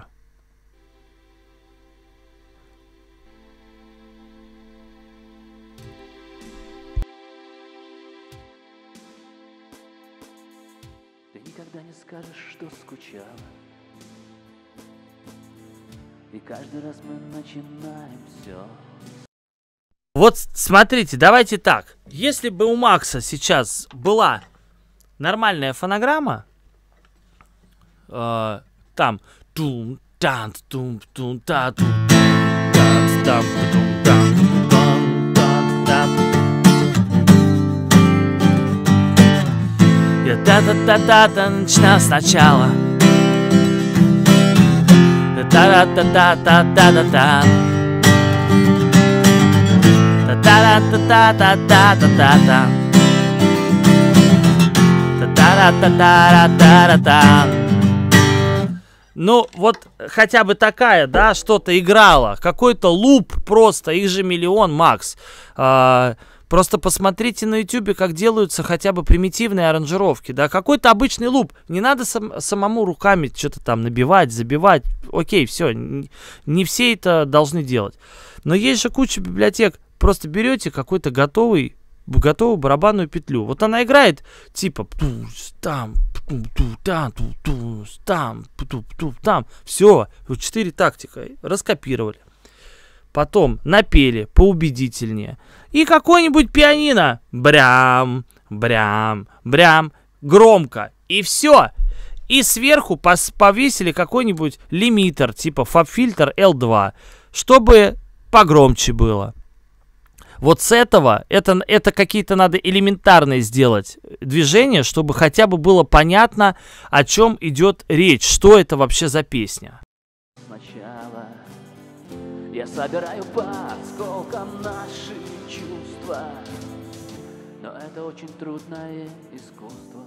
Speaker 10: Ты никогда не скажешь, что скучала. И каждый раз мы начинаем все.
Speaker 1: Вот смотрите, давайте так. Если бы у Макса сейчас была нормальная фонограмма, там тум тан тум тум та тум там тум там. Я та-та-та-та начинаю сначала. Та-та-та-та-та-та-та. Та-та-та-та-та-та-та-та. Та-та-та-та-та-та-та-та. Ну, вот хотя бы такая, да, что-то играла. Какой-то луп просто, их же миллион, Макс. Просто посмотрите на ютубе, как делаются хотя бы примитивные аранжировки, да. Какой-то обычный луп. Не надо самому руками что-то там набивать, забивать. Окей, все, не все это должны делать. Но есть же куча библиотек. Просто берете какой-то готовую барабанную петлю. Вот она играет типа там, там. Все, 4 тактика. Раскопировали. Потом напели поубедительнее. И какой-нибудь пианино. Брям, брям, брям. Громко. И все. И сверху повесили какой-нибудь лимитер, типа фабфильтр L2, чтобы погромче было. Вот с этого, это какие-то надо элементарные сделать движения, чтобы хотя бы было понятно, о чем идет речь, что это вообще за песня.
Speaker 10: Сначала я собираю по осколкам наши чувства, но это очень трудное искусство.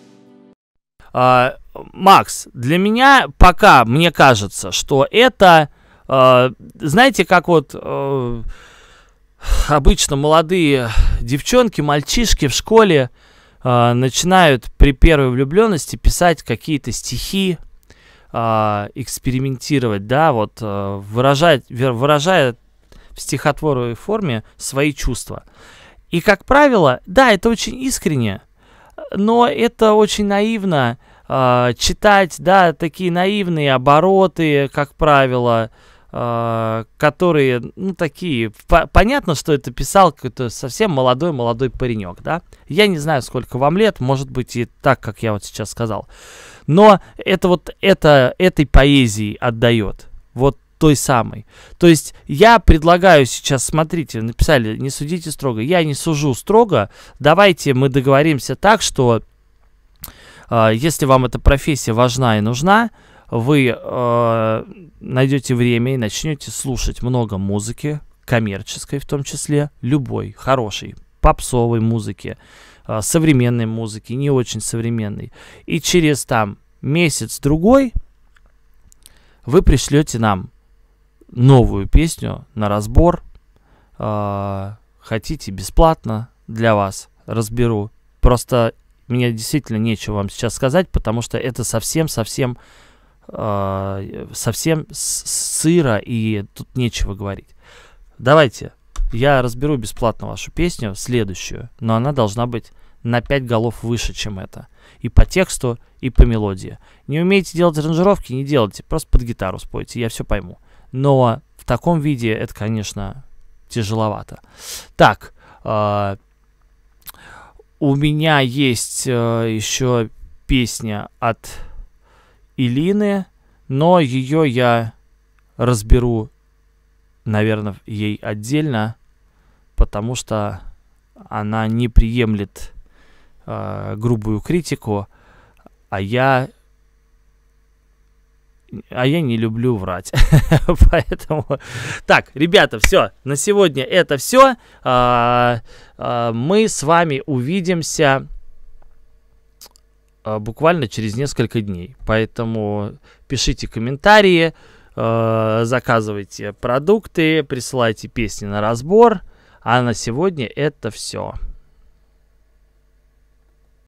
Speaker 1: Макс, для меня пока, мне кажется, что это, знаете, как вот обычно молодые девчонки, мальчишки в школе начинают при первой влюбленности писать какие-то стихи, экспериментировать, да, вот выражая в стихотворной форме свои чувства. И, как правило, да, это очень искренне, но это очень наивно читать, да, такие наивные обороты, как правило, которые, ну, такие, понятно, что это писал какой-то совсем молодой паренек, да. Я не знаю, сколько вам лет, может быть, и так, как я вот сейчас сказал. Но это вот этой поэзии отдает, вот той самой. То есть я предлагаю сейчас, смотрите, написали, не судите строго, я не сужу строго, давайте мы договоримся так, что если вам эта профессия важна и нужна, вы найдете время и начнете слушать много музыки, коммерческой в том числе, любой, хорошей, попсовой музыки, современной музыки, не очень современной. И через там месяц-другой вы пришлете нам новую песню на разбор. Хотите, бесплатно для вас разберу. Просто мне действительно нечего вам сейчас сказать, потому что это совсем сыро, и тут нечего говорить. Давайте, я разберу бесплатно вашу песню, следующую, но она должна быть на 5 голов выше, чем это. И по тексту, и по мелодии. Не умеете делать аранжировки, не делайте, просто под гитару спойте, я все пойму. Но в таком виде это, конечно, тяжеловато. Так, у меня есть еще песня от Илины, но ее я разберу, наверное, ей отдельно, потому что она не приемлет грубую критику, а я не люблю врать. Поэтому... Так, ребята, все. На сегодня это все. Мы с вами увидимся буквально через несколько дней. Поэтому пишите комментарии, заказывайте продукты, присылайте песни на разбор. А на сегодня это все.